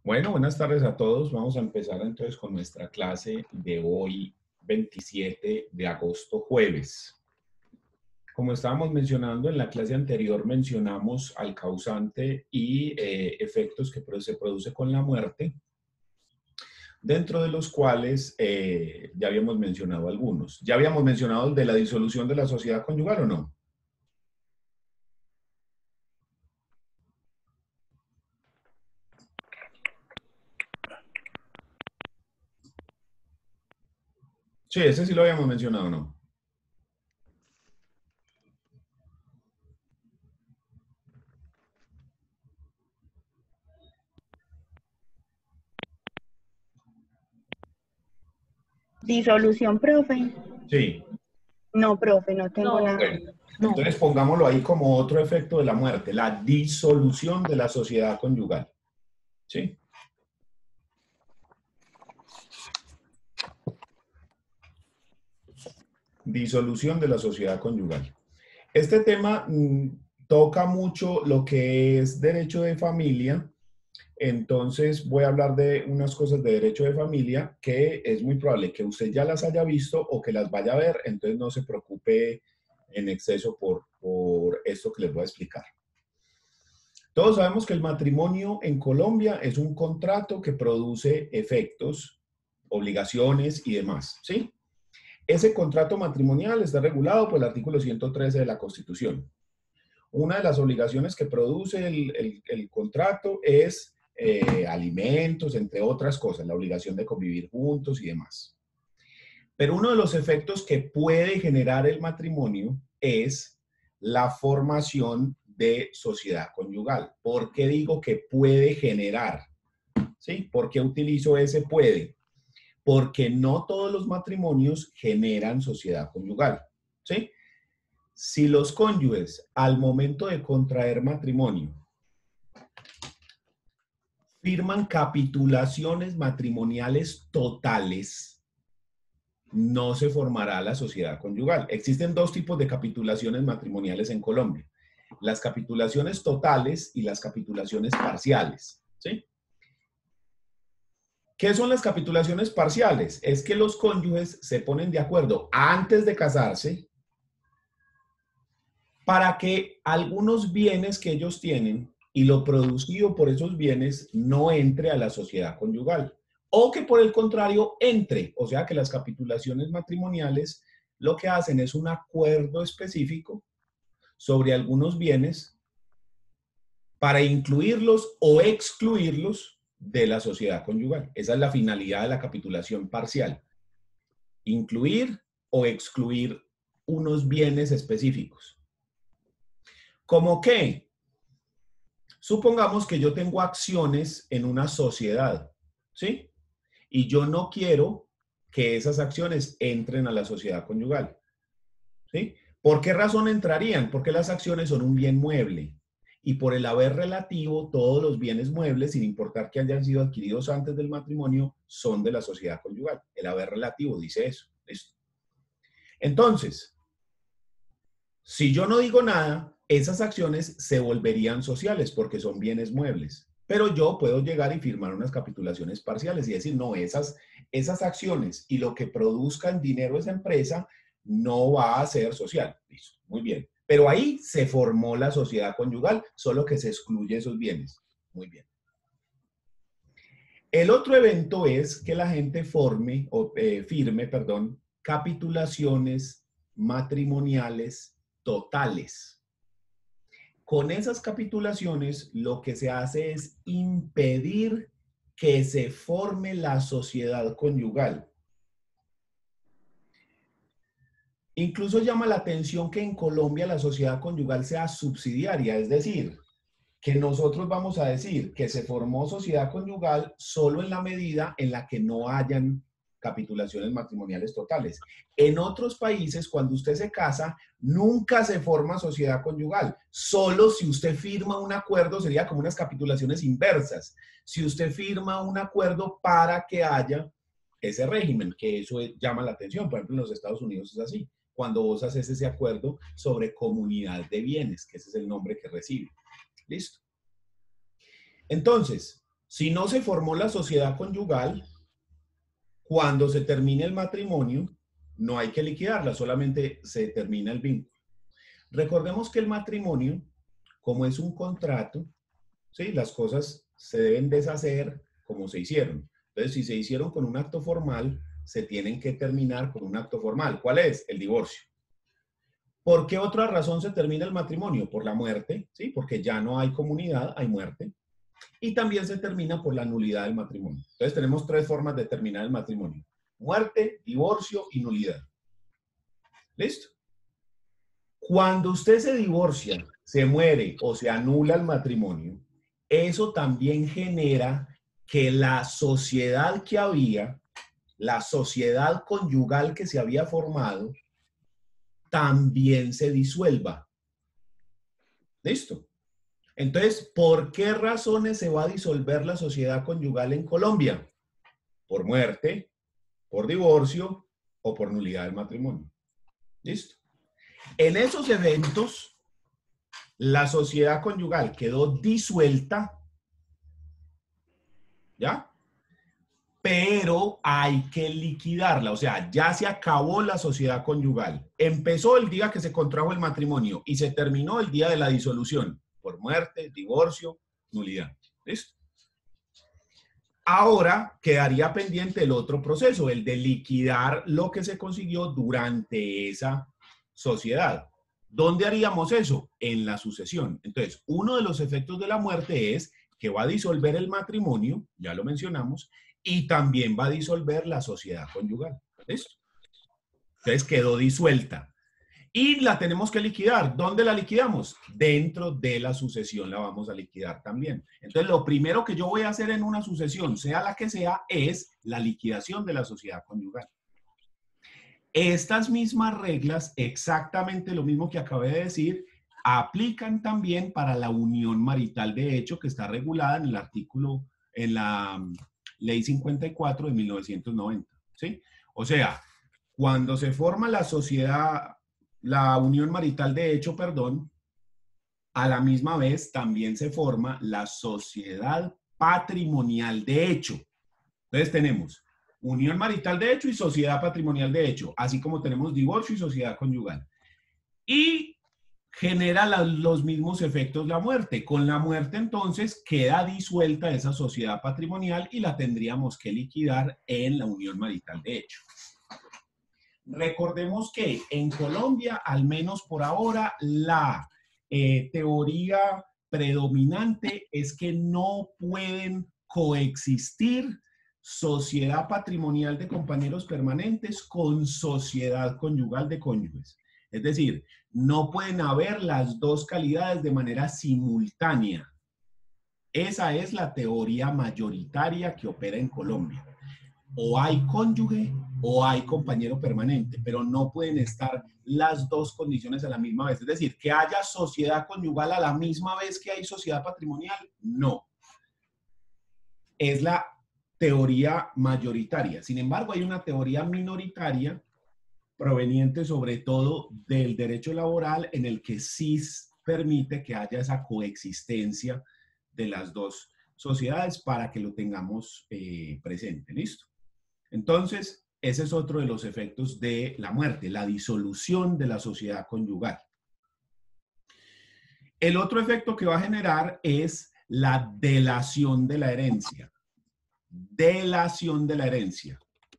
Bueno, buenas tardes a todos. Vamos a empezar entonces con nuestra clase de hoy, 27 de agosto, jueves. Como estábamos mencionando en la clase anterior, mencionamos al causante y efectos que se produce con la muerte, dentro de los cuales ya habíamos mencionado algunos. ¿Ya habíamos mencionado el de la disolución de la sociedad conyugal o no? Sí, ese sí lo habíamos mencionado, ¿no? Disolución, profe. Sí. No, profe, no tengo nada. Bueno, entonces pongámoslo ahí como otro efecto de la muerte, la disolución de la sociedad conyugal. ¿Sí? Disolución de la sociedad conyugal. Este tema toca mucho lo que es derecho de familia, entonces voy a hablar de unas cosas de derecho de familia que es muy probable que usted ya las haya visto o que las vaya a ver, entonces no se preocupe en exceso por esto que les voy a explicar. Todos sabemos que el matrimonio en Colombia es un contrato que produce efectos, obligaciones y demás, ¿sí? Ese contrato matrimonial está regulado por el artículo 113 de la Constitución. Una de las obligaciones que produce el contrato es alimentos, entre otras cosas, la obligación de convivir juntos y demás. Pero uno de los efectos que puede generar el matrimonio es la formación de sociedad conyugal. ¿Por qué digo que puede generar? ¿Sí? ¿Por qué utilizo ese puede? Porque no todos los matrimonios generan sociedad conyugal. ¿Sí? Si los cónyuges al momento de contraer matrimonio firman capitulaciones matrimoniales totales, no se formará la sociedad conyugal. Existen dos tipos de capitulaciones matrimoniales en Colombia: las capitulaciones totales y las capitulaciones parciales. ¿Sí? ¿Qué son las capitulaciones parciales? Es que los cónyuges se ponen de acuerdo antes de casarse para que algunos bienes que ellos tienen y lo producido por esos bienes no entre a la sociedad conyugal, o que por el contrario entre, o sea que las capitulaciones matrimoniales lo que hacen es un acuerdo específico sobre algunos bienes para incluirlos o excluirlos de la sociedad conyugal. Esa es la finalidad de la capitulación parcial: incluir o excluir unos bienes específicos. ¿Cómo qué? Supongamos que yo tengo acciones en una sociedad, ¿sí? Y yo no quiero que esas acciones entren a la sociedad conyugal, ¿sí? ¿Por qué razón entrarían? Porque las acciones son un bien mueble. Y por el haber relativo, todos los bienes muebles, sin importar que hayan sido adquiridos antes del matrimonio, son de la sociedad conyugal. El haber relativo dice eso. ¿Listo? Entonces, si yo no digo nada, esas acciones se volverían sociales porque son bienes muebles. Pero yo puedo llegar y firmar unas capitulaciones parciales y decir, no, esas acciones y lo que produzcan dinero esa empresa no va a ser social. Listo, muy bien. Pero ahí se formó la sociedad conyugal, solo que se excluye esos bienes. Muy bien. El otro evento es que la gente firme, perdón, capitulaciones matrimoniales totales. Con esas capitulaciones lo que se hace es impedir que se forme la sociedad conyugal. Incluso llama la atención que en Colombia la sociedad conyugal sea subsidiaria, es decir, que nosotros vamos a decir que se formó sociedad conyugal solo en la medida en la que no hayan capitulaciones matrimoniales totales. En otros países, cuando usted se casa, nunca se forma sociedad conyugal. Solo si usted firma un acuerdo, sería como unas capitulaciones inversas. Si usted firma un acuerdo para que haya ese régimen, que eso llama la atención. Por ejemplo, en los Estados Unidos es así. Cuando vos haces ese acuerdo sobre comunidad de bienes, que ese es el nombre que recibe. ¿Listo? Entonces, Si no se formó la sociedad conyugal, cuando se termine el matrimonio, no hay que liquidarla, solamente se termina el vínculo. Recordemos que el matrimonio, como es un contrato, ¿sí? Las cosas se deben deshacer como se hicieron. Entonces, si se hicieron con un acto formal, se tienen que terminar con un acto formal. ¿Cuál es? El divorcio. ¿Por qué otra razón se termina el matrimonio? Por la muerte, ¿sí? Porque ya no hay comunidad, hay muerte. Y también se termina por la nulidad del matrimonio. Entonces tenemos tres formas de terminar el matrimonio: muerte, divorcio y nulidad. ¿Listo? Cuando usted se divorcia, se muere o se anula el matrimonio, eso también genera que la sociedad que había, la sociedad conyugal que se había formado, también se disuelva. ¿Listo? Entonces, ¿por qué razones se va a disolver la sociedad conyugal en Colombia? Por muerte, por divorcio o por nulidad del matrimonio. ¿Listo? En esos eventos, la sociedad conyugal quedó disuelta, ¿ya? Pero hay que liquidarla, o sea, ya se acabó la sociedad conyugal. Empezó el día que se contrajo el matrimonio y se terminó el día de la disolución, por muerte, divorcio, nulidad. ¿Listo? Ahora quedaría pendiente el otro proceso, el de liquidar lo que se consiguió durante esa sociedad. ¿Dónde haríamos eso? En la sucesión. Entonces, uno de los efectos de la muerte es que va a disolver el matrimonio, ya lo mencionamos, y también va a disolver la sociedad conyugal. ¿Listo? Entonces quedó disuelta. Y la tenemos que liquidar. ¿Dónde la liquidamos? Dentro de la sucesión la vamos a liquidar también. Entonces, lo primero que yo voy a hacer en una sucesión, sea la que sea, es la liquidación de la sociedad conyugal. Estas mismas reglas, exactamente lo mismo que acabé de decir, aplican también para la unión marital de hecho, que está regulada en el artículo, en la Ley 54 de 1990. ¿Sí? O sea, cuando se forma la sociedad, la unión marital de hecho, perdón, a la misma vez también se forma la sociedad patrimonial de hecho. Entonces tenemos unión marital de hecho y sociedad patrimonial de hecho, así como tenemos divorcio y sociedad conyugal. Y genera los mismos efectos la muerte. Con la muerte entonces queda disuelta esa sociedad patrimonial y la tendríamos que liquidar en la unión marital de hecho. Recordemos que en Colombia, al menos por ahora, la teoría predominante es que no pueden coexistir sociedad patrimonial de compañeros permanentes con sociedad conyugal de cónyuges. Es decir, no pueden haber las dos calidades de manera simultánea. Esa es la teoría mayoritaria que opera en Colombia. O hay cónyuge o hay compañero permanente, pero no pueden estar las dos condiciones a la misma vez. Es decir, que haya sociedad conyugal a la misma vez que hay sociedad patrimonial, no. Es la teoría mayoritaria. Sin embargo, hay una teoría minoritaria proveniente sobre todo del derecho laboral en el que sí permite que haya esa coexistencia de las dos sociedades para que lo tengamos presente. ¿Listo? Entonces, ese es otro de los efectos de la muerte, la disolución de la sociedad conyugal. El otro efecto que va a generar es la delación de la herencia. Delación de la herencia.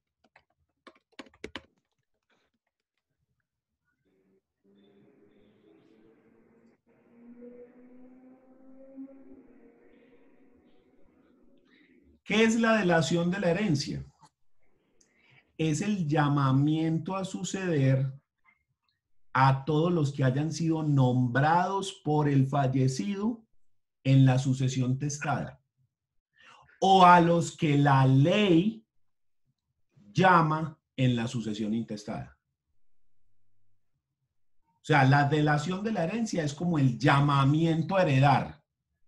¿Qué es la delación de la herencia? Es el llamamiento a suceder a todos los que hayan sido nombrados por el fallecido en la sucesión testada o a los que la ley llama en la sucesión intestada. O sea, la delación de la herencia es como el llamamiento a heredar.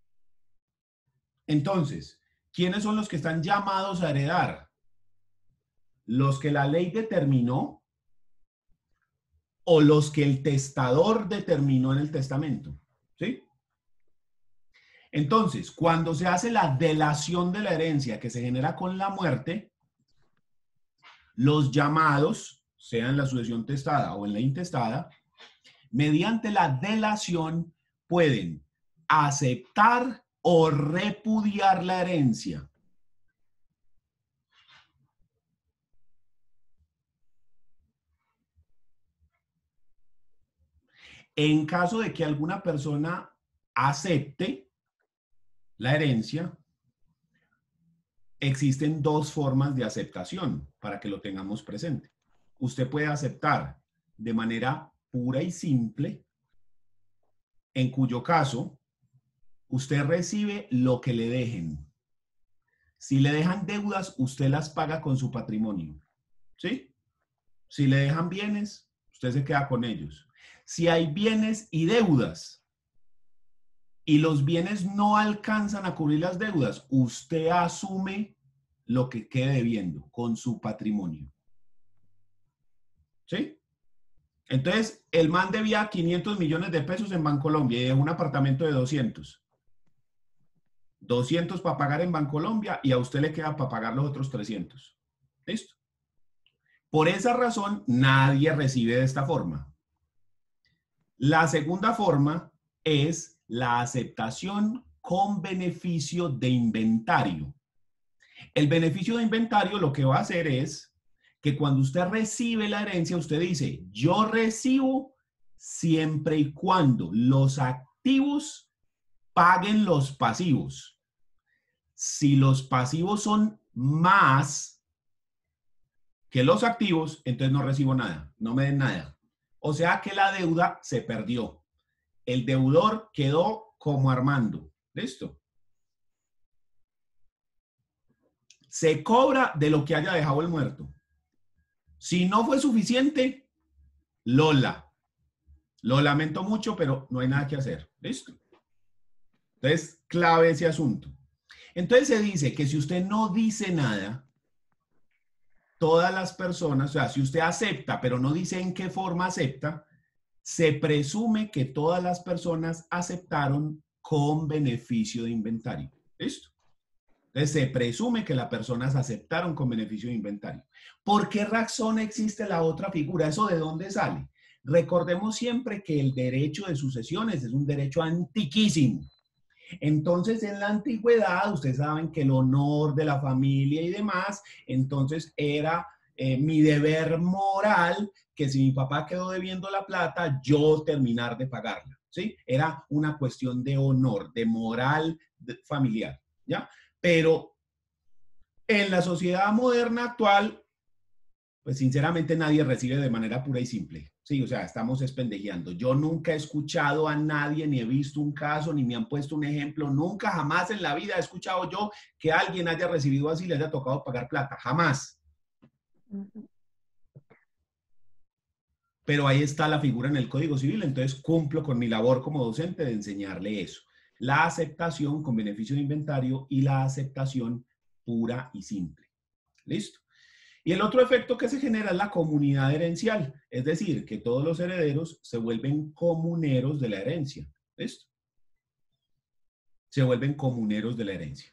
Entonces, ¿quiénes son los que están llamados a heredar? Los que la ley determinó o los que el testador determinó en el testamento. ¿Sí? Entonces, cuando se hace la delación de la herencia que se genera con la muerte, los llamados, sea en la sucesión testada o en la intestada, mediante la delación pueden aceptar o repudiar la herencia. En caso de que alguna persona acepte la herencia, existen dos formas de aceptación para que lo tengamos presente. Usted puede aceptar de manera pura y simple, en cuyo caso usted recibe lo que le dejen. Si le dejan deudas, usted las paga con su patrimonio. ¿Sí? Si le dejan bienes, usted se queda con ellos. Si hay bienes y deudas y los bienes no alcanzan a cubrir las deudas, usted asume lo que quede debiendo con su patrimonio. ¿Sí? Entonces, el man debía 500 millones de pesos en Bancolombia y dejó un apartamento de 200. 200 para pagar en Bancolombia y a usted le queda para pagar los otros 300. ¿Listo? Por esa razón, nadie recibe de esta forma. La segunda forma es la aceptación con beneficio de inventario. El beneficio de inventario lo que va a hacer es que cuando usted recibe la herencia, usted dice, yo recibo siempre y cuando los activos paguen los pasivos. Si los pasivos son más que los activos, entonces no recibo nada, no me den nada. O sea que la deuda se perdió. El deudor quedó como Armando. ¿Listo? Se cobra de lo que haya dejado el muerto. Si no fue suficiente, Lola. Lo lamento mucho, pero no hay nada que hacer. ¿Listo? Entonces, clave ese asunto. Entonces se dice que si usted no dice nada, todas las personas, o sea, si usted acepta, pero no dice en qué forma acepta, se presume que todas las personas aceptaron con beneficio de inventario. ¿Listo? Entonces se presume que las personas aceptaron con beneficio de inventario. ¿Por qué razón existe la otra figura? ¿Eso de dónde sale? Recordemos siempre que el derecho de sucesiones es un derecho antiquísimo. Entonces, en la antigüedad, ustedes saben que el honor de la familia y demás, entonces era mi deber moral que si mi papá quedó debiendo la plata, yo terminar de pagarla, ¿sí? Era una cuestión de honor, de moral familiar, ¿ya? Pero en la sociedad moderna actual, pues sinceramente nadie recibe de manera pura y simple. Sí, o sea, estamos espendejeando. Yo nunca he escuchado a nadie, ni he visto un caso, ni me han puesto un ejemplo. Nunca, jamás en la vida he escuchado yo que alguien haya recibido así y le haya tocado pagar plata. Jamás. Pero ahí está la figura en el Código Civil, entonces cumplo con mi labor como docente de enseñarle eso. La aceptación con beneficio de inventario y la aceptación pura y simple. ¿Listo? Y el otro efecto que se genera es la comunidad herencial, es decir, que todos los herederos se vuelven comuneros de la herencia. ¿Listo? Se vuelven comuneros de la herencia.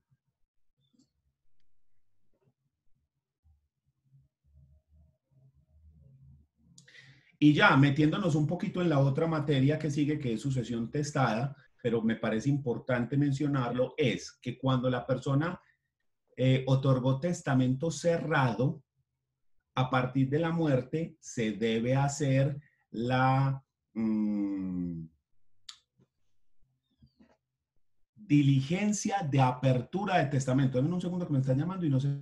Y ya metiéndonos un poquito en la otra materia que sigue, que es sucesión testada, pero me parece importante mencionarlo, es que cuando la persona otorgó testamento cerrado, a partir de la muerte se debe hacer la diligencia de apertura de testamento. Dame un segundo que me están llamando y no sé.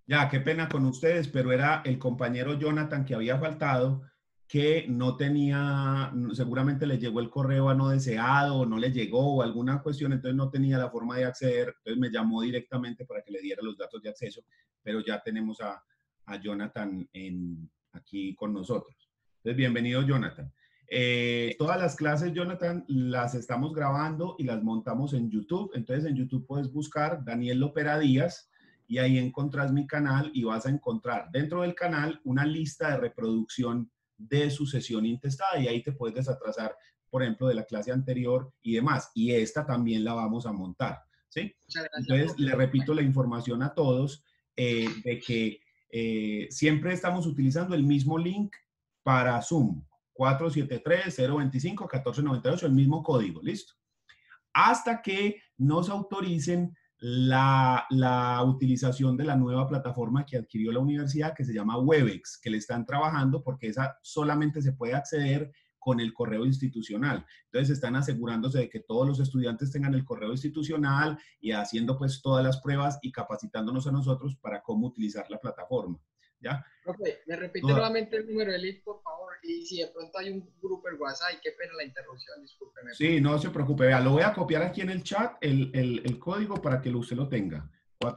Ya, qué pena con ustedes, pero era el compañero Jonathan que había faltado, que no tenía, seguramente le llegó el correo a no deseado, o no le llegó, o alguna cuestión, entonces no tenía la forma de acceder, entonces me llamó directamente para que le diera los datos de acceso, pero ya tenemos a Jonathan aquí con nosotros. Entonces, bienvenido, Jonathan. Todas las clases, Jonathan, las estamos grabando y las montamos en YouTube, entonces en YouTube puedes buscar Daniel Lopera Díaz, y ahí encontrás mi canal y vas a encontrar dentro del canal una lista de reproducción de su sesión intestada y ahí te puedes desatrasar, por ejemplo, de la clase anterior y demás. Y esta también la vamos a montar, ¿sí? Muchas gracias, Entonces, profe. le repito la información a todos de que siempre estamos utilizando el mismo link para Zoom, 473-025-1498, el mismo código, ¿listo? Hasta que nos autoricen la utilización de la nueva plataforma que adquirió la universidad, que se llama Webex, que le están trabajando porque esa solamente se puede acceder con el correo institucional. Entonces están asegurándose de que todos los estudiantes tengan el correo institucional y haciendo pues todas las pruebas y capacitándonos a nosotros para cómo utilizar la plataforma. ¿Ya? Profe, me repite Toda- nuevamente el número de link, por favor. Y si de pronto hay un grupo en WhatsApp, y qué pena la interrupción, discúlpeme. Sí, no se preocupe. Vea, lo voy a copiar aquí en el chat, el código para que usted lo tenga.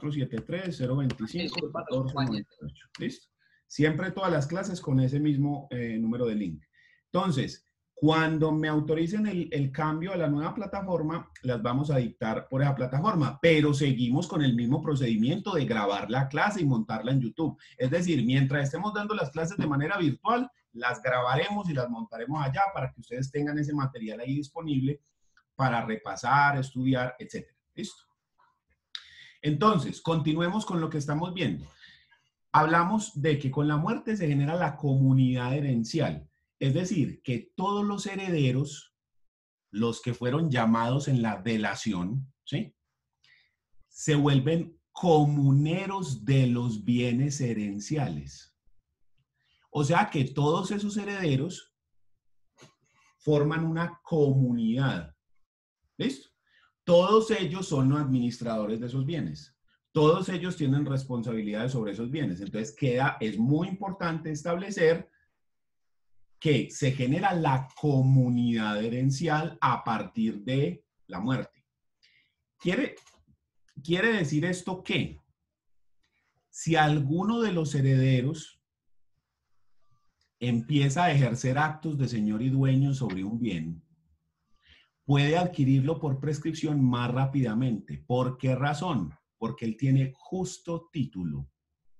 473-025-1498. ¿Listo? Siempre todas las clases con ese mismo número de link. Entonces, cuando me autoricen el cambio a la nueva plataforma, las vamos a dictar por esa plataforma, pero seguimos con el mismo procedimiento de grabar la clase y montarla en YouTube. Es decir, mientras estemos dando las clases de manera virtual, las grabaremos y las montaremos allá para que ustedes tengan ese material ahí disponible para repasar, estudiar, etcétera. ¿Listo? Entonces, continuemos con lo que estamos viendo. Hablamos de que con la muerte se genera la comunidad herencial, es decir, que todos los herederos, los que fueron llamados en la delación, ¿sí?, se vuelven comuneros de los bienes herenciales. O sea que todos esos herederos forman una comunidad. ¿Listo? Todos ellos son los administradores de esos bienes. Todos ellos tienen responsabilidades sobre esos bienes. Entonces es muy importante establecer que se genera la comunidad herencial a partir de la muerte. Quiere decir esto que si alguno de los herederos empieza a ejercer actos de señor y dueño sobre un bien, puede adquirirlo por prescripción más rápidamente. ¿Por qué razón? Porque él tiene justo título.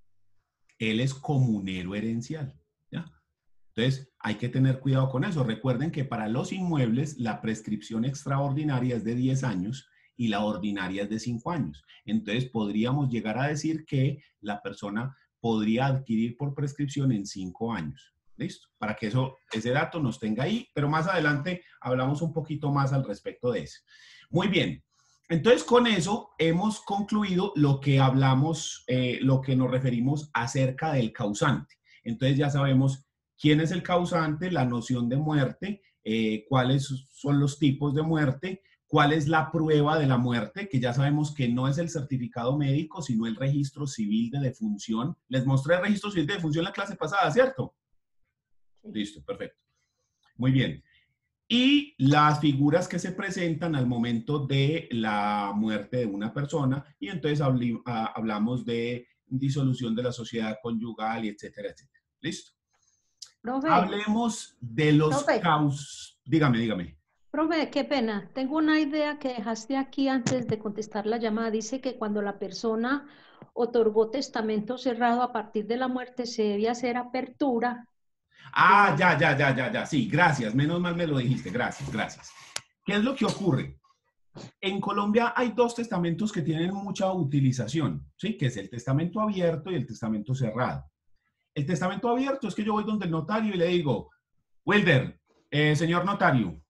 Él es comunero herencial, ¿ya? Entonces, hay que tener cuidado con eso. Recuerden que para los inmuebles, la prescripción extraordinaria es de 10 años y la ordinaria es de 5 años. Entonces, podríamos llegar a decir que la persona podría adquirir por prescripción en 5 años. ¿Listo? Para que ese dato nos tenga ahí, pero más adelante hablamos un poquito más al respecto de eso. Muy bien. Entonces, con eso hemos concluido lo que hablamos, lo que nos referimos acerca del causante. Entonces, ya sabemos quién es el causante, la noción de muerte, cuáles son los tipos de muerte, cuál es la prueba de la muerte, que ya sabemos que no es el certificado médico, sino el registro civil de defunción. Les mostré el registro civil de defunción en la clase pasada, ¿cierto? Listo, perfecto. Muy bien. Y las figuras que se presentan al momento de la muerte de una persona, y entonces hablamos de disolución de la sociedad conyugal, y etcétera, etcétera. ¿Listo? Profe, Hablemos de los causas. Dígame. profe, qué pena. Tengo una idea que dejaste aquí antes de contestar la llamada. Dice que cuando la persona otorgó testamento cerrado a partir de la muerte se debe hacer apertura. Ah, ya. Sí, gracias. Menos mal me lo dijiste. Gracias. ¿Qué es lo que ocurre? En Colombia hay dos testamentos que tienen mucha utilización, ¿sí? Que es el testamento abierto y el testamento cerrado. El testamento abierto es que yo voy donde el notario y le digo, Wilder, señor notario,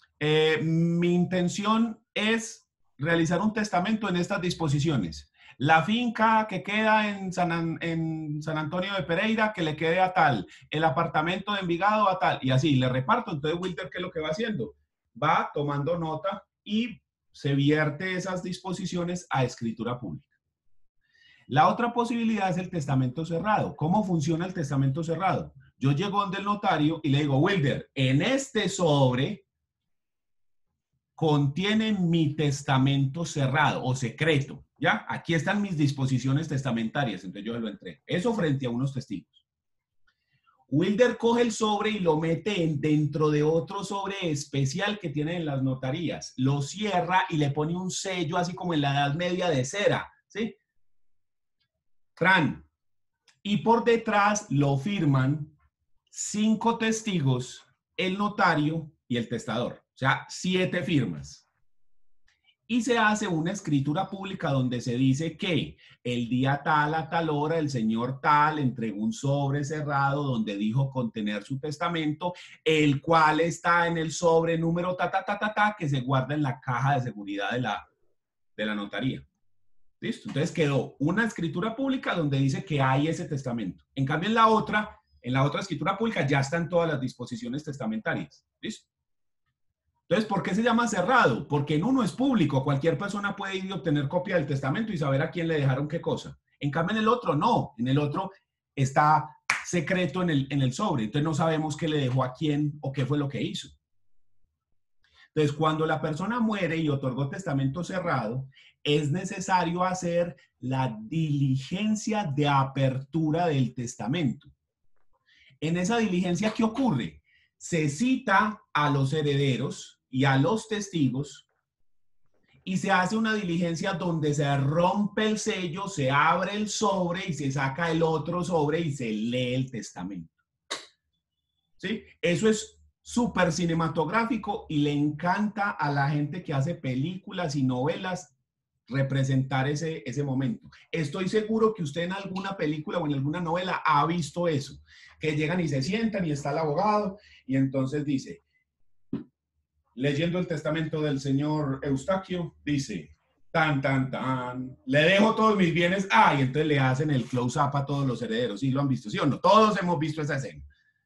mi intención es realizar un testamento en estas disposiciones. La finca que queda en San Antonio de Pereira, que le quede a tal. El apartamento de Envigado a tal. Y así, le reparto. Entonces, Wilder, ¿qué es lo que va haciendo? Va tomando nota y se vierte esas disposiciones a escritura pública. La otra posibilidad es el testamento cerrado. ¿Cómo funciona el testamento cerrado? Yo llego donde el notario y le digo, Wilder, en este sobre contiene mi testamento cerrado o secreto, ¿ya? Aquí están mis disposiciones testamentarias, entonces yo se lo entrego. Eso frente a unos testigos. Wilder coge el sobre y lo mete dentro de otro sobre especial que tienen en las notarías. Lo cierra y le pone un sello así como en la Edad Media de cera, ¿sí? Fran. Y por detrás lo firman 5 testigos, el notario y el testador. O sea, 7 firmas. Y se hace una escritura pública donde se dice que el día tal a tal hora el señor tal entregó un sobre cerrado donde dijo contener su testamento, el cual está en el sobre número que se guarda en la caja de seguridad de la notaría. ¿Listo? Entonces quedó una escritura pública donde dice que hay ese testamento. En cambio, en la otra escritura pública ya están todas las disposiciones testamentarias. ¿Listo? Entonces, ¿por qué se llama cerrado? Porque en uno es público, cualquier persona puede ir y obtener copia del testamento y saber a quién le dejaron qué cosa. En cambio, en el otro no, en el otro está secreto en el sobre, entonces no sabemos qué le dejó a quién o qué fue lo que hizo. Entonces, cuando la persona muere y otorgó testamento cerrado, es necesario hacer la diligencia de apertura del testamento. En esa diligencia, ¿qué ocurre? Se cita a los herederos y a los testigos y se hace una diligencia donde se rompe el sello, se abre el sobre y se saca el otro sobre y se lee el testamento. ¿Sí? Eso es súper cinematográfico y le encanta a la gente que hace películas y novelas representar ese momento. Estoy seguro que usted en alguna película o en alguna novela ha visto eso, que llegan y se sientan y está el abogado y entonces dice, leyendo el testamento del señor Eustaquio, dice, tan, tan, tan, le dejo todos mis bienes, y entonces le hacen el close-up a todos los herederos, ¿sí lo han visto? ¿Sí o no? Todos hemos visto esa escena.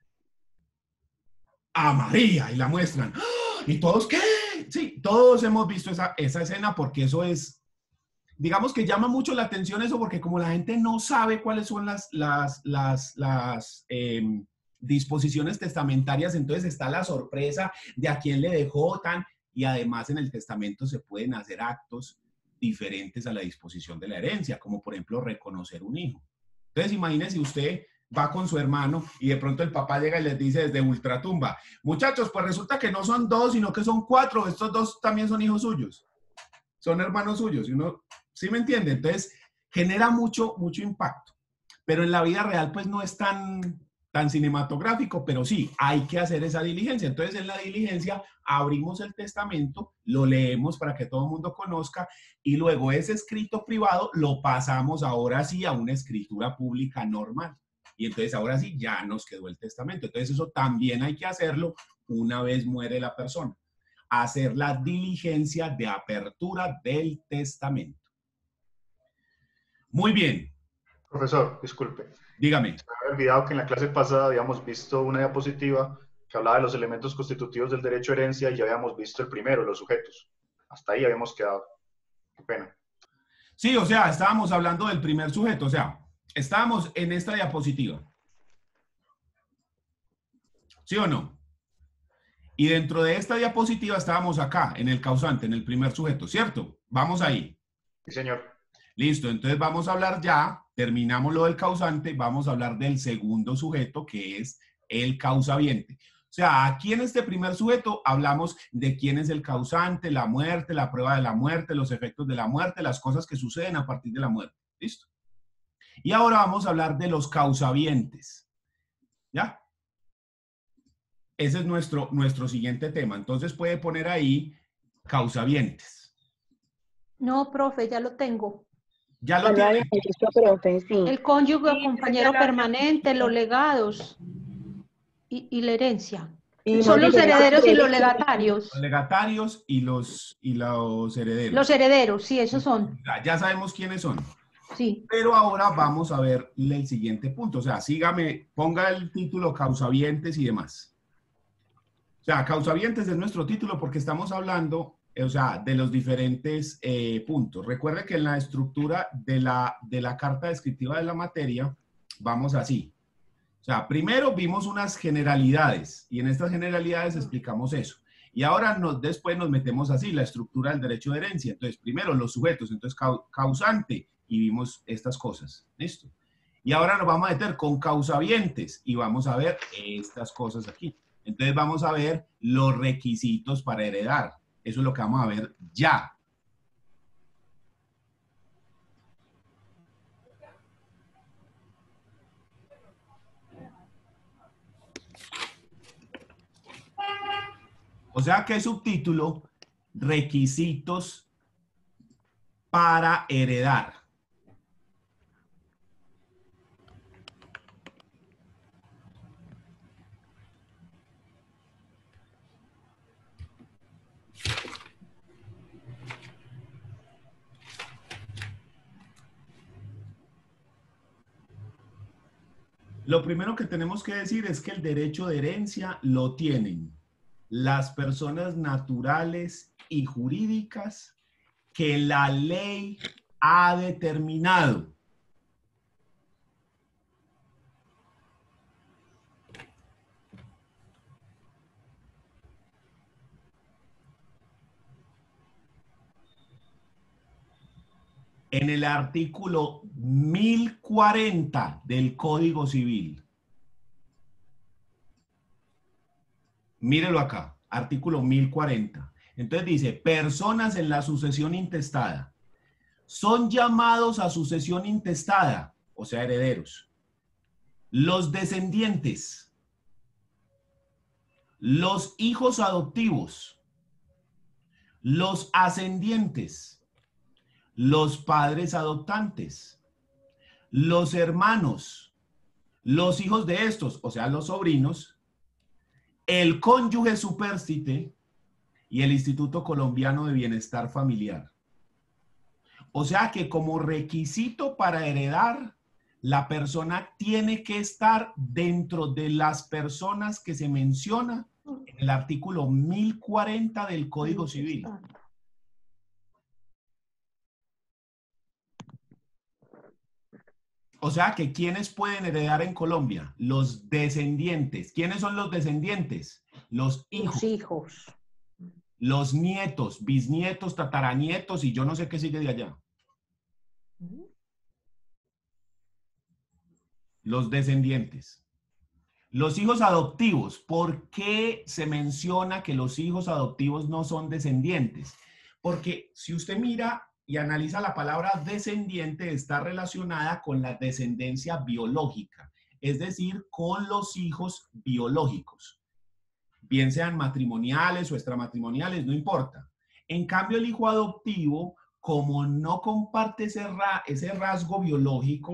A María, y la muestran, ¿y todos qué? Sí, todos hemos visto esa escena porque eso es, digamos que llama mucho la atención eso porque como la gente no sabe cuáles son las disposiciones testamentarias, entonces está la sorpresa de a quién le dejó tan, y además en el testamento se pueden hacer actos diferentes a la disposición de la herencia, como por ejemplo reconocer un hijo. Entonces imagínese usted va con su hermano y de pronto el papá llega y les dice desde ultratumba, muchachos, pues resulta que no son 2, sino que son 4, estos 2 también son hijos suyos, son hermanos suyos, y uno, ¿sí me entiende? Entonces genera mucho impacto, pero en la vida real pues no es tan cinematográfico, pero sí, hay que hacer esa diligencia. Entonces, en la diligencia abrimos el testamento, lo leemos para que todo el mundo conozca y luego ese escrito privado lo pasamos ahora sí a una escritura pública normal. Y entonces ahora sí ya nos quedó el testamento. Entonces, eso también hay que hacerlo una vez muere la persona. Hacer la diligencia de apertura del testamento. Muy bien. Profesor, disculpe. Dígame. Se me había olvidado que en la clase pasada habíamos visto una diapositiva que hablaba de los elementos constitutivos del derecho a herencia y ya habíamos visto el primero, los sujetos. Hasta ahí habíamos quedado. Qué pena. Sí, o sea, estábamos hablando del primer sujeto, o sea, estábamos en esta diapositiva. ¿Sí o no? Y dentro de esta diapositiva estábamos acá, en el causante, en el primer sujeto, ¿cierto? Vamos ahí. Sí, señor. Listo, entonces vamos a hablar ya, terminamos lo del causante, vamos a hablar del segundo sujeto, que es el causaviente. O sea, aquí en este primer sujeto hablamos de quién es el causante, la muerte, la prueba de la muerte, los efectos de la muerte, las cosas que suceden a partir de la muerte. ¿Listo? Y ahora vamos a hablar de los causavientes. ¿Ya? Ese es nuestro siguiente tema. Entonces puede poner ahí causavientes. No, profe, ya lo tengo. Ya lo tiene. Profe, sí. El cónyuge o compañero permanente, los legados y la herencia. Son los herederos y los legatarios. Los legatarios y los herederos. Los herederos, sí, esos son. Ya sabemos quiénes son. Sí. Pero ahora vamos a ver el siguiente punto. O sea, sígame, ponga el título causavientes y demás. O sea, causavientes es nuestro título porque estamos hablando o sea, de los diferentes puntos. Recuerde que en la estructura de la carta descriptiva de la materia, vamos así. O sea, primero vimos unas generalidades y en estas generalidades explicamos eso. Y ahora después nos metemos así, la estructura del derecho de herencia. Entonces, primero los sujetos, entonces causante, y vimos estas cosas. ¿Listo? Y ahora nos vamos a meter con causavientes y vamos a ver estas cosas aquí. Entonces vamos a ver los requisitos para heredar. Eso es lo que vamos a ver ya. O sea que subtítulo, requisitos para heredar. Lo primero que tenemos que decir es que el derecho de herencia lo tienen las personas naturales y jurídicas que la ley ha determinado. En el artículo 1040 del Código Civil. Mírelo acá, artículo 1040. Entonces dice, personas en la sucesión intestada son llamados a sucesión intestada, o sea, herederos, los descendientes, los hijos adoptivos, los ascendientes, los padres adoptantes, los hermanos, los hijos de estos, o sea, los sobrinos, el cónyuge supérstite y el Instituto Colombiano de Bienestar Familiar. O sea que como requisito para heredar, la persona tiene que estar dentro de las personas que se menciona en el artículo 1040 del Código Civil. O sea que ¿quiénes pueden heredar en Colombia? Los descendientes. ¿Quiénes son los descendientes? Los hijos. Los hijos. Los nietos, bisnietos, tataranietos y yo no sé qué sigue de allá. Los descendientes. Los hijos adoptivos. ¿Por qué se menciona que los hijos adoptivos no son descendientes? Porque si usted mira y analiza la palabra descendiente, está relacionada con la descendencia biológica, es decir, con los hijos biológicos, bien sean matrimoniales o extramatrimoniales, no importa. En cambio, el hijo adoptivo, como no comparte ese rasgo biológico,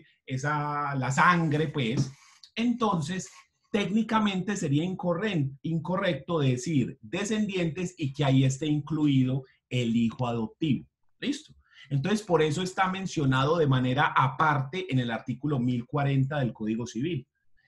la sangre, pues, entonces, técnicamente sería incorrecto decir descendientes y que ahí esté incluido el hijo adoptivo. ¿Listo? Entonces, por eso está mencionado de manera aparte en el artículo 1040 del Código Civil.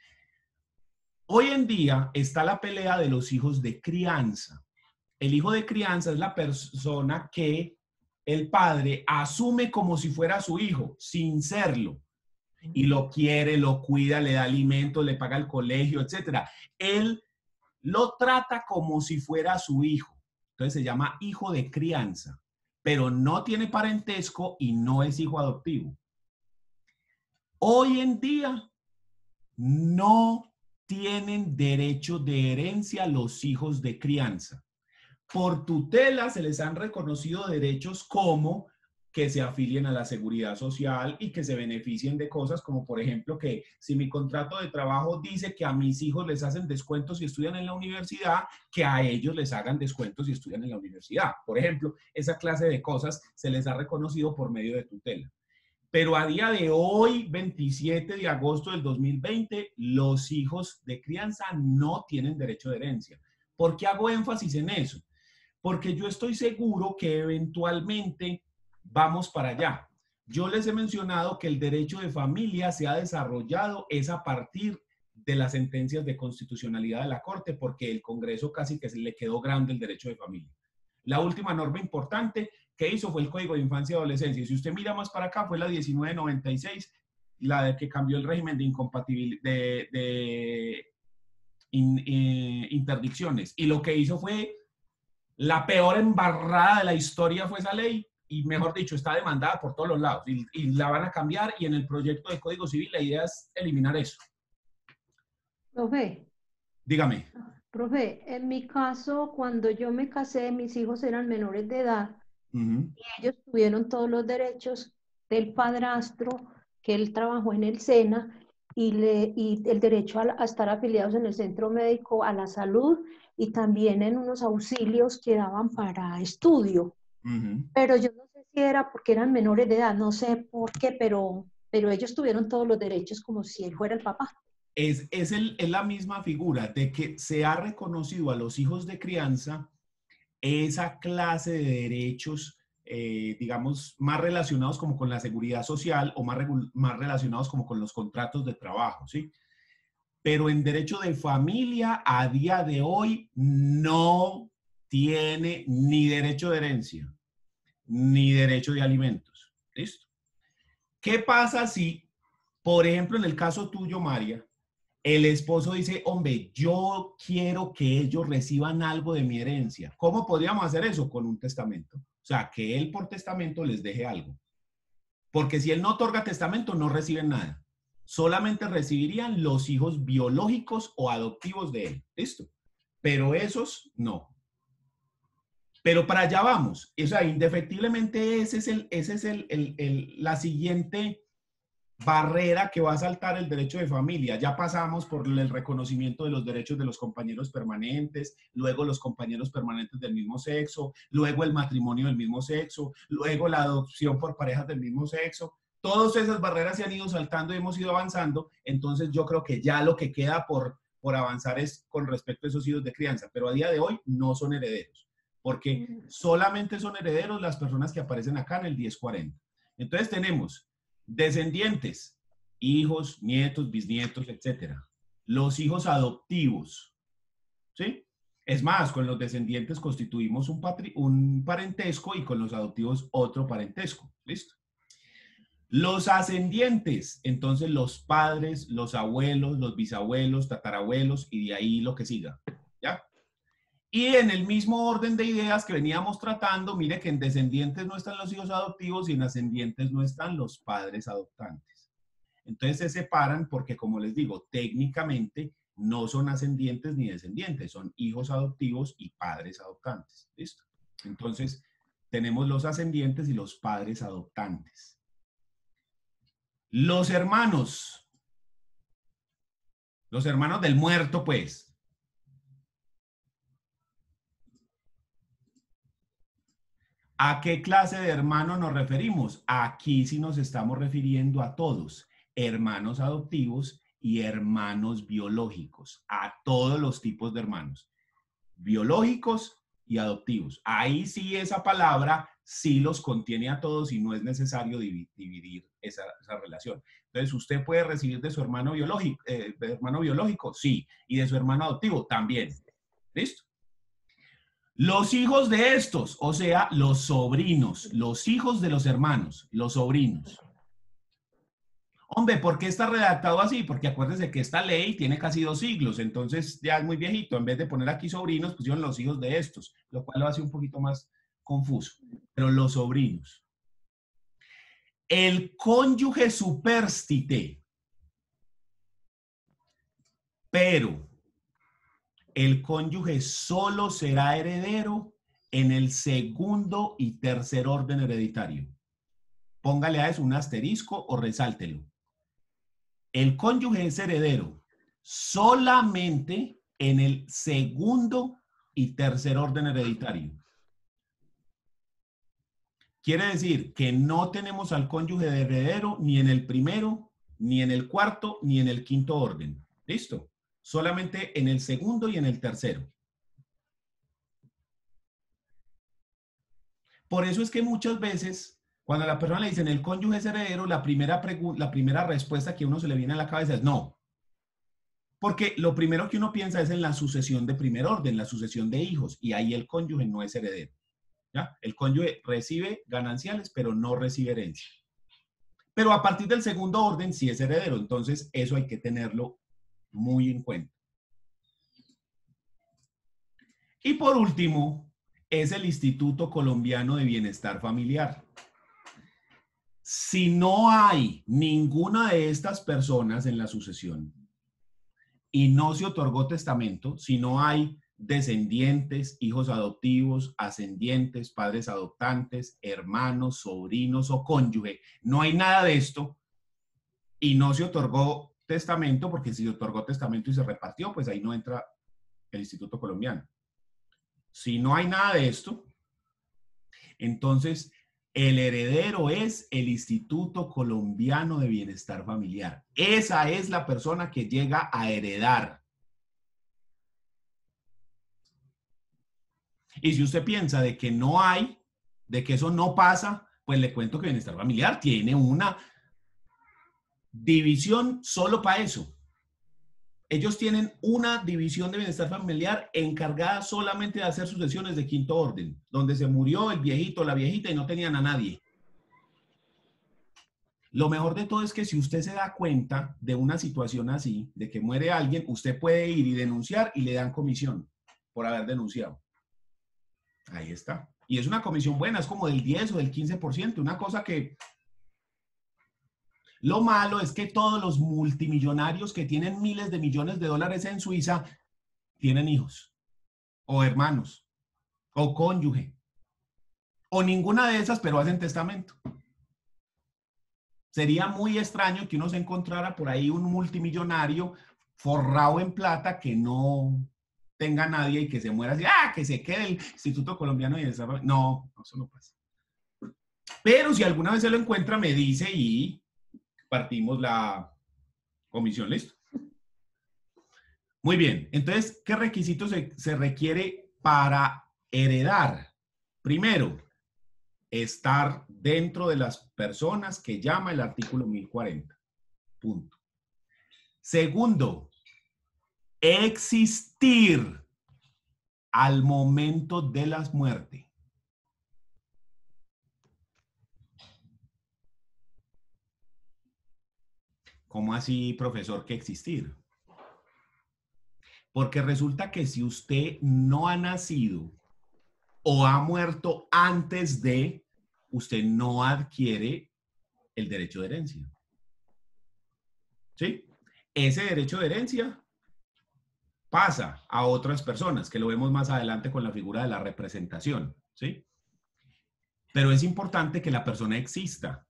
Hoy en día está la pelea de los hijos de crianza. El hijo de crianza es la persona que el padre asume como si fuera su hijo, sin serlo. Y lo quiere, lo cuida, le da alimentos, le paga el colegio, etc. Él lo trata como si fuera su hijo. Entonces se llama hijo de crianza, pero no tiene parentesco y no es hijo adoptivo. Hoy en día no tienen derecho de herencia los hijos de crianza. Por tutela se les han reconocido derechos como que se afilien a la seguridad social y que se beneficien de cosas como, por ejemplo, que si mi contrato de trabajo dice que a mis hijos les hacen descuentos si estudian en la universidad, que a ellos les hagan descuentos si estudian en la universidad. Por ejemplo, esa clase de cosas se les ha reconocido por medio de tutela. Pero a día de hoy, 27 de agosto del 2020, los hijos de crianza no tienen derecho de herencia. ¿Por qué hago énfasis en eso? Porque yo estoy seguro que eventualmente vamos para allá. Yo les he mencionado que el derecho de familia se ha desarrollado es a partir de las sentencias de constitucionalidad de la Corte, porque el Congreso casi que se le quedó grande el derecho de familia. La última norma importante que hizo fue el Código de Infancia y Adolescencia. Y si usted mira más para acá, fue la 1996, la de que cambió el régimen de incompatibilidad, interdicciones. Y lo que hizo fue la peor embarrada de la historia fue esa ley. Y mejor dicho, está demandada por todos los lados. Y la van a cambiar. Y en el proyecto de Código Civil la idea es eliminar eso. Profe. Dígame. Profe, en mi caso, cuando yo me casé, mis hijos eran menores de edad y ellos tuvieron todos los derechos del padrastro, que él trabajó en el SENA, y el derecho a estar afiliados en el centro médico, a la salud y también en unos auxilios que daban para estudio. Pero yo no sé si era porque eran menores de edad, no sé por qué, pero ellos tuvieron todos los derechos como si él fuera el papá. Es la misma figura de que se ha reconocido a los hijos de crianza esa clase de derechos, digamos, más relacionados como con la seguridad social o más relacionados como con los contratos de trabajo, ¿sí? Pero en derecho de familia, a día de hoy, no tiene ni derecho de herencia, ni derecho de alimentos. ¿Listo? ¿Qué pasa si, por ejemplo, en el caso tuyo, María, el esposo dice, hombre, yo quiero que ellos reciban algo de mi herencia? ¿Cómo podríamos hacer eso? Con un testamento. O sea, que él por testamento les deje algo. Porque si él no otorga testamento, no reciben nada. Solamente recibirían los hijos biológicos o adoptivos de él. ¿Listo? Pero esos no. Pero para allá vamos. O sea, indefectiblemente esa es la siguiente barrera que va a saltar el derecho de familia. Ya pasamos por el reconocimiento de los derechos de los compañeros permanentes, luego los compañeros permanentes del mismo sexo, luego el matrimonio del mismo sexo, luego la adopción por parejas del mismo sexo. Todas esas barreras se han ido saltando y hemos ido avanzando. Entonces yo creo que ya lo que queda por avanzar es con respecto a esos hijos de crianza, pero a día de hoy no son herederos, porque solamente son herederos las personas que aparecen acá en el 1040. Entonces tenemos descendientes, hijos, nietos, bisnietos, etc. Los hijos adoptivos, ¿sí? Es más, con los descendientes constituimos un parentesco y con los adoptivos otro parentesco. ¿Listo? Los ascendientes, entonces los padres, los abuelos, los bisabuelos, tatarabuelos y de ahí lo que siga. ¿Ya? Y en el mismo orden de ideas que veníamos tratando, mire que en descendientes no están los hijos adoptivos y en ascendientes no están los padres adoptantes. Entonces se separan porque, como les digo, técnicamente no son ascendientes ni descendientes, son hijos adoptivos y padres adoptantes. ¿Listo? Entonces tenemos los ascendientes y los padres adoptantes. Los hermanos del muerto, pues. ¿A qué clase de hermano nos referimos? Aquí sí nos estamos refiriendo a todos, hermanos adoptivos y hermanos biológicos, a todos los tipos de hermanos, biológicos y adoptivos. Ahí sí esa palabra sí los contiene a todos y no es necesario dividir esa relación. Entonces, ¿usted puede recibir de su hermano biológico? Sí. ¿Y de su hermano adoptivo? También. ¿Listo? Los hijos de estos, o sea, los sobrinos, los hijos de los hermanos, los sobrinos. Hombre, ¿por qué está redactado así? Porque acuérdense que esta ley tiene casi 2 siglos, entonces ya es muy viejito. En vez de poner aquí sobrinos, pusieron los hijos de estos, lo cual lo hace un poquito más confuso. Pero los sobrinos. El cónyuge supérstite. Pero el cónyuge solo será heredero en el segundo y tercer orden hereditario. Póngale a eso un asterisco o resáltelo. El cónyuge es heredero solamente en el segundo y tercer orden hereditario. Quiere decir que no tenemos al cónyuge de heredero ni en el primero, ni en el cuarto, ni en el quinto orden. ¿Listo? Solamente en el segundo y en el tercero. Por eso es que muchas veces, cuando a la persona le dicen el cónyuge es heredero, la primera respuesta que a uno se le viene a la cabeza es no. Porque lo primero que uno piensa es en la sucesión de primer orden, la sucesión de hijos, y ahí el cónyuge no es heredero. ¿ya? El cónyuge recibe gananciales, pero no recibe herencia. Pero a partir del segundo orden sí es heredero, entonces eso hay que tenerlo muy en cuenta. Y por último, es el Instituto Colombiano de Bienestar Familiar. Si no hay ninguna de estas personas en la sucesión y no se otorgó testamento, si no hay descendientes, hijos adoptivos, ascendientes, padres adoptantes, hermanos, sobrinos o cónyuge, no hay nada de esto y no se otorgó testamento, porque si se otorgó testamento y se repartió, pues ahí no entra el Instituto Colombiano. Si no hay nada de esto, entonces el heredero es el Instituto Colombiano de Bienestar Familiar. Esa es la persona que llega a heredar. Y si usted piensa de que no hay, de que eso no pasa, pues le cuento que Bienestar Familiar tiene una división solo para eso. Ellos tienen una división de bienestar familiar encargada solamente de hacer sucesiones de quinto orden, donde se murió el viejito o la viejita y no tenían a nadie. Lo mejor de todo es que si usted se da cuenta de una situación así, de que muere alguien, usted puede ir y denunciar y le dan comisión por haber denunciado. Ahí está. Y es una comisión buena, es como del 10 o del 15%, una cosa que... Lo malo es que todos los multimillonarios que tienen miles de millones de dólares en Suiza tienen hijos, o hermanos, o cónyuge, o ninguna de esas, pero hacen testamento. Sería muy extraño que uno se encontrara por ahí un multimillonario forrado en plata que no tenga nadie y que se muera así, que se quede el Instituto Colombiano de Bienestar. No, eso no pasa. Pero si alguna vez se lo encuentra, me dice y partimos la comisión, ¿listo? Muy bien, entonces, ¿qué requisitos se requiere para heredar? Primero, estar dentro de las personas que llama el artículo 1040. Punto. Segundo, existir al momento de la muerte. ¿Cómo así, profesor, que existir? Porque resulta que si usted no ha nacido o ha muerto antes de, usted no adquiere el derecho de herencia. ¿Sí? Ese derecho de herencia pasa a otras personas, que lo vemos más adelante con la figura de la representación. ¿Sí? Pero es importante que la persona exista.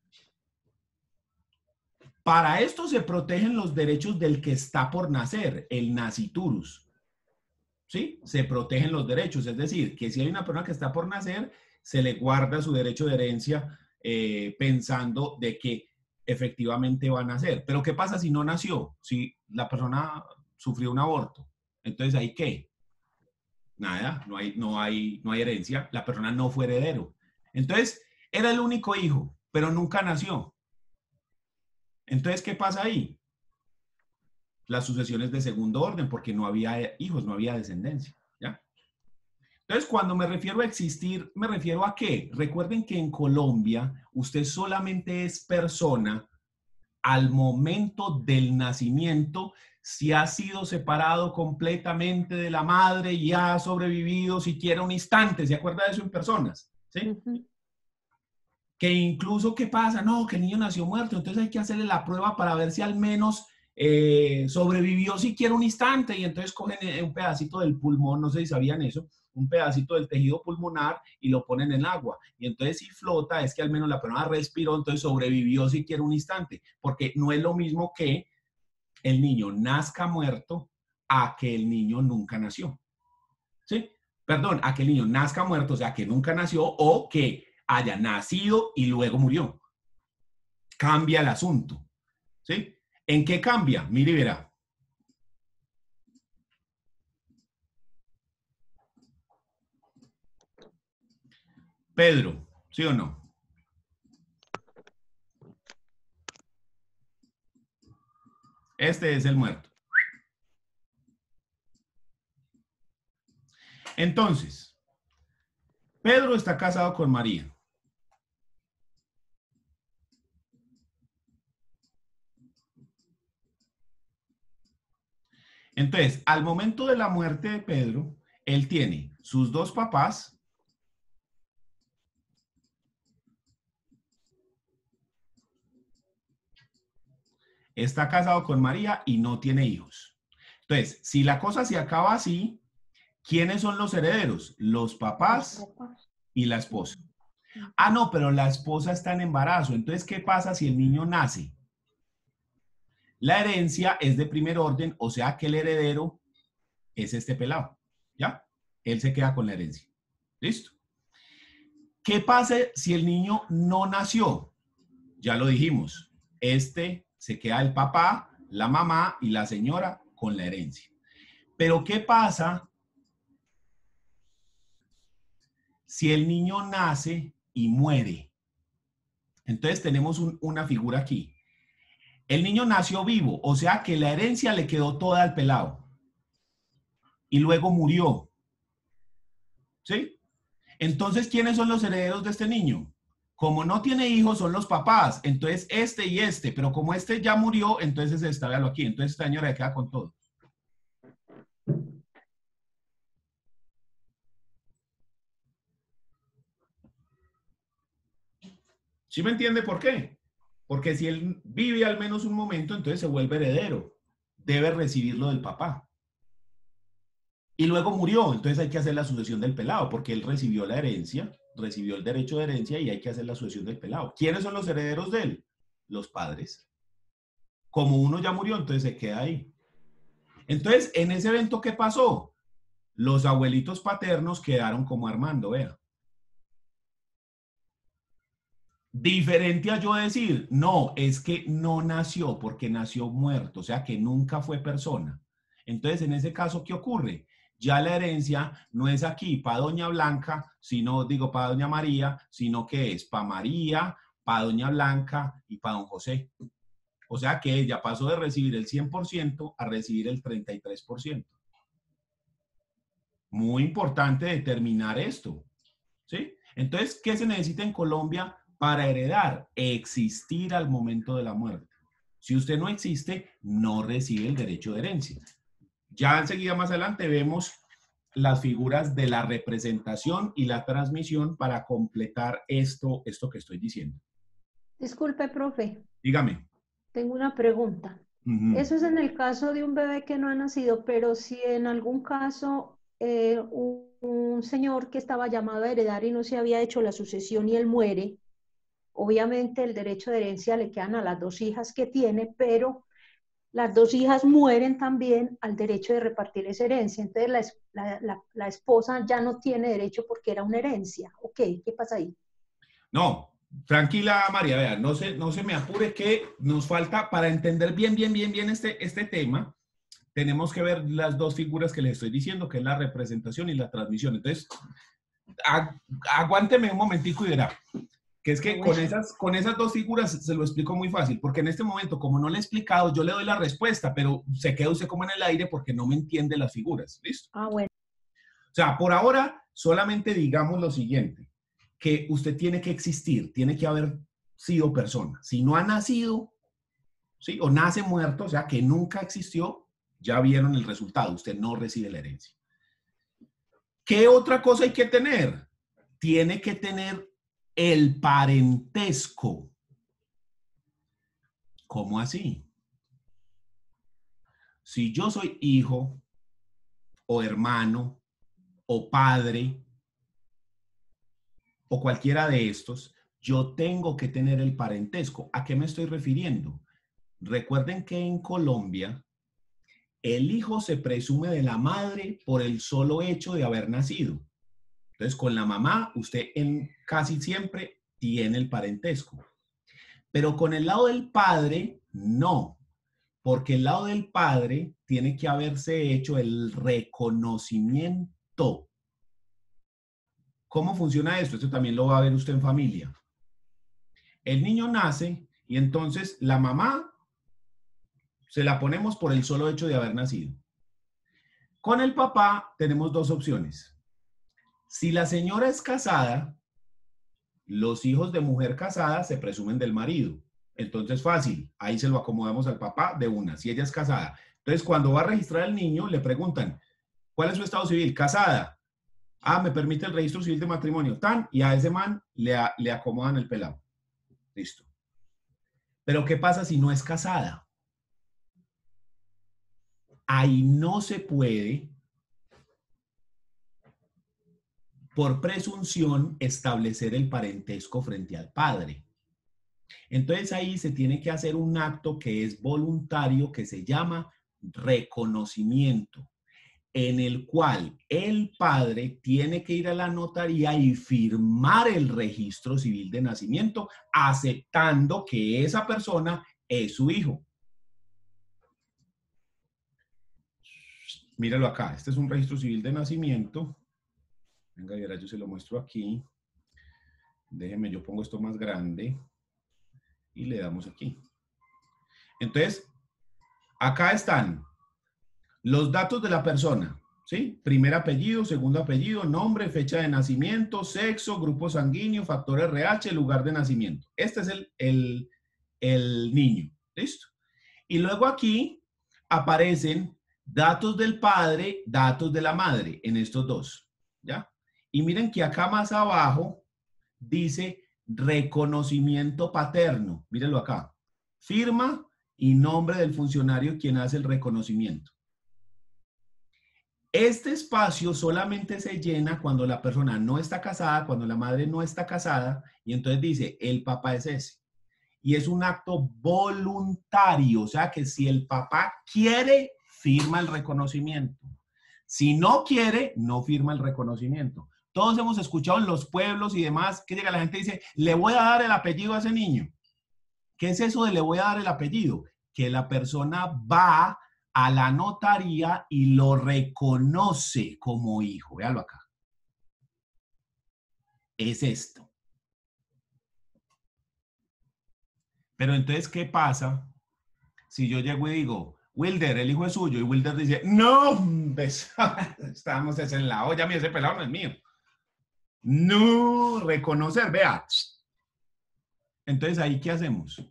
Para esto se protegen los derechos del que está por nacer, el nasciturus. ¿Sí? Se protegen los derechos, es decir, que si hay una persona que está por nacer, se le guarda su derecho de herencia pensando de que efectivamente va a nacer. Pero ¿qué pasa si no nació? Si la persona sufrió un aborto. Entonces, ¿ahí qué? Nada, no hay herencia. La persona no fue heredero. Entonces, era el único hijo, pero nunca nació. Entonces, ¿qué pasa ahí? Las sucesiones de segundo orden, porque no había hijos, no había descendencia, ¿ya? Entonces, cuando me refiero a existir, ¿me refiero a qué? Recuerden que en Colombia, usted solamente es persona al momento del nacimiento si ha sido separado completamente de la madre y ha sobrevivido siquiera un instante. ¿Se acuerda de eso en personas? ¿Sí? Que incluso, ¿qué pasa? No, que el niño nació muerto, entonces hay que hacerle la prueba para ver si al menos sobrevivió siquiera un instante, y entonces cogen un pedacito del pulmón, no sé si sabían eso, un pedacito del tejido pulmonar y lo ponen en agua, y entonces si flota es que al menos la persona respiró, entonces sobrevivió siquiera un instante, porque no es lo mismo que el niño nazca muerto a que el niño nunca nació. ¿Sí? Perdón, a que el niño nazca muerto, o sea, que nunca nació, o que haya nacido y luego murió. Cambia el asunto. ¿Sí? ¿En qué cambia? Mire y verá. Pedro, ¿sí o no? Este es el muerto. Entonces, Pedro está casado con María. Entonces, al momento de la muerte de Pedro, él tiene sus dos papás, está casado con María y no tiene hijos. Entonces, si la cosa se acaba así, ¿quiénes son los herederos? Los papás y la esposa. Ah, no, pero la esposa está en embarazo. Entonces, ¿qué pasa si el niño nace? La herencia es de primer orden, o sea que el heredero es este pelado, ¿ya? Él se queda con la herencia. ¿Listo? ¿Qué pasa si el niño no nació? Ya lo dijimos. Se queda el papá, la mamá y la señora con la herencia. Pero ¿qué pasa si el niño nace y muere? Entonces tenemos una figura aquí. El niño nació vivo, o sea que la herencia le quedó toda al pelado. Y luego murió. ¿Sí? Entonces, ¿quiénes son los herederos de este niño? Como no tiene hijos, son los papás. Entonces, este y este. Pero como este ya murió, entonces está, véalo aquí. Entonces, esta señora le queda con todo. ¿Sí me entiende por qué? Porque si él vive al menos un momento, entonces se vuelve heredero. Debe recibirlo del papá. Y luego murió, entonces hay que hacer la sucesión del pelado, porque él recibió la herencia, recibió el derecho de herencia y hay que hacer la sucesión del pelado. ¿Quiénes son los herederos de él? Los padres. Como uno ya murió, entonces se queda ahí. Entonces, en ese evento, ¿qué pasó? Los abuelitos paternos quedaron como Armando, vea. Diferente a yo decir, no, es que no nació porque nació muerto, o sea que nunca fue persona. Entonces, en ese caso, ¿qué ocurre? Ya la herencia no es aquí para doña Blanca, sino, digo, para doña María, sino que es para María, para doña Blanca y para don José. O sea que ella pasó de recibir el 100% a recibir el 33%. Muy importante determinar esto, ¿sí? Entonces, ¿qué se necesita en Colombia para heredar? Existir al momento de la muerte. Si usted no existe, no recibe el derecho de herencia. Ya enseguida más adelante vemos las figuras de la representación y la transmisión para completar esto que estoy diciendo. Disculpe, profe. Dígame. Tengo una pregunta. Eso es en el caso de un bebé que no ha nacido, pero si en algún caso un señor que estaba llamado a heredar y no se había hecho la sucesión y él muere, obviamente el derecho de herencia le quedan a las dos hijas que tiene, pero las dos hijas mueren también al derecho de repartir esa herencia. Entonces la esposa ya no tiene derecho porque era una herencia. Ok, ¿qué pasa ahí? No, tranquila María, vea, no se me apure que nos falta para entender bien este tema. Tenemos que ver las dos figuras que les estoy diciendo, que es la representación y la transmisión. Entonces, aguánteme un momentico y verá. Que es que con esas dos figuras se lo explico muy fácil, porque en este momento, como no le he explicado, yo le doy la respuesta, pero se queda usted como en el aire porque no me entiende las figuras. ¿Listo? Ah, bueno. O sea, por ahora, solamente digamos lo siguiente, que usted tiene que existir, tiene que haber sido persona. Si no ha nacido, ¿sí? O nace muerto, o sea, que nunca existió, ya vieron el resultado, usted no recibe la herencia. ¿Qué otra cosa hay que tener? Tiene que tener el parentesco. ¿Cómo así? Si yo soy hijo o hermano o padre o cualquiera de estos, yo tengo que tener el parentesco. ¿A qué me estoy refiriendo? Recuerden que en Colombia el hijo se presume de la madre por el solo hecho de haber nacido. Entonces, con la mamá, usted casi siempre tiene el parentesco. Pero con el lado del padre, no. Porque el lado del padre tiene que haberse hecho el reconocimiento. ¿Cómo funciona esto? Esto también lo va a ver usted en familia. El niño nace y entonces la mamá se la ponemos por el solo hecho de haber nacido. Con el papá tenemos dos opciones. Si la señora es casada, los hijos de mujer casada se presumen del marido. Entonces, fácil, ahí se lo acomodamos al papá de una, si ella es casada. Entonces, cuando va a registrar al niño, le preguntan, ¿cuál es su estado civil? Casada. Ah, me permite el registro civil de matrimonio. Tan, y a ese man le acomodan el pelado. Listo. Pero, ¿qué pasa si no es casada? Ahí no se puede, por presunción, establecer el parentesco frente al padre. Entonces ahí se tiene que hacer un acto que es voluntario, que se llama reconocimiento, en el cual el padre tiene que ir a la notaría y firmar el registro civil de nacimiento, aceptando que esa persona es su hijo. Míralo acá, este es un registro civil de nacimiento. Venga, ahora yo se lo muestro aquí. Déjeme, yo pongo esto más grande y le damos aquí. Entonces, acá están los datos de la persona, ¿sí? Primer apellido, segundo apellido, nombre, fecha de nacimiento, sexo, grupo sanguíneo, factor RH, lugar de nacimiento. Este es el niño, ¿listo? Y luego aquí aparecen datos del padre, datos de la madre, en estos dos, ¿ya? Y miren que acá más abajo dice reconocimiento paterno. Mírenlo acá. Firma y nombre del funcionario quien hace el reconocimiento. Este espacio solamente se llena cuando la persona no está casada, cuando la madre no está casada, y entonces dice, el papá es ese. Y es un acto voluntario, o sea que si el papá quiere, firma el reconocimiento. Si no quiere, no firma el reconocimiento. Todos hemos escuchado en los pueblos y demás que llega la gente y dice, le voy a dar el apellido a ese niño. ¿Qué es eso de le voy a dar el apellido? Que la persona va a la notaría y lo reconoce como hijo. Véalo acá. Es esto. Pero entonces, ¿qué pasa si yo llego y digo, Wilder, el hijo es suyo? Y Wilder dice, no, estamos en la olla, ese pelado no es mío. No, reconocer, vea. Entonces, ¿ahí qué hacemos?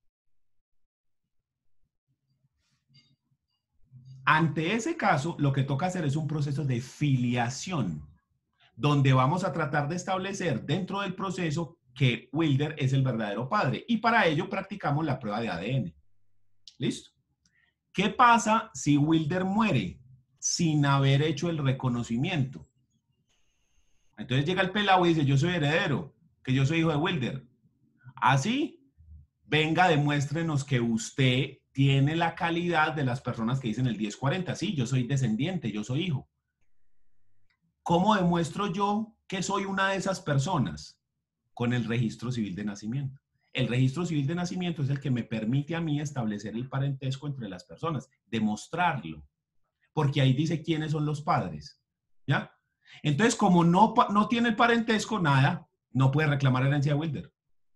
Ante ese caso, lo que toca hacer es un proceso de filiación, donde vamos a tratar de establecer dentro del proceso que Wilder es el verdadero padre. Y para ello practicamos la prueba de ADN. ¿Listo? ¿Qué pasa si Wilder muere sin haber hecho el reconocimiento? Entonces llega el pelado y dice, yo soy heredero, que yo soy hijo de Wilder. Así, venga, demuéstrenos que usted tiene la calidad de las personas que dicen el 1040. Sí, yo soy descendiente, yo soy hijo. ¿Cómo demuestro yo que soy una de esas personas? Con el registro civil de nacimiento. El registro civil de nacimiento es el que me permite a mí establecer el parentesco entre las personas, demostrarlo. Porque ahí dice quiénes son los padres. ¿Ya? Entonces, como no tiene el parentesco, nada, no puede reclamar herencia de Wilder.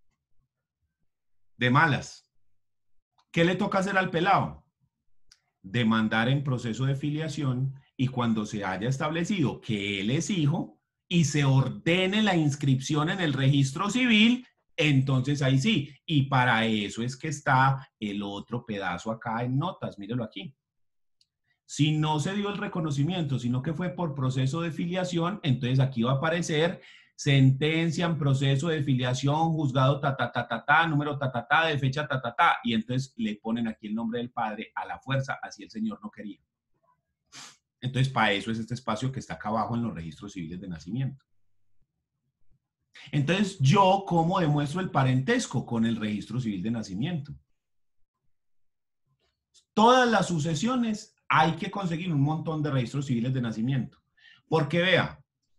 De malas. ¿Qué le toca hacer al pelado? Demandar en proceso de filiación y cuando se haya establecido que él es hijo y se ordene la inscripción en el registro civil, entonces ahí sí. Y para eso es que está el otro pedazo acá en notas. Mírelo aquí. Si no se dio el reconocimiento, sino que fue por proceso de filiación, entonces aquí va a aparecer sentencia en proceso de filiación, juzgado número de fecha y entonces le ponen aquí el nombre del padre a la fuerza, así el señor no quería. Entonces, para eso es este espacio que está acá abajo en los registros civiles de nacimiento. Entonces, yo, ¿cómo demuestro el parentesco? Con el registro civil de nacimiento. Todas las sucesiones hay que conseguir un montón de registros civiles de nacimiento. Porque vea,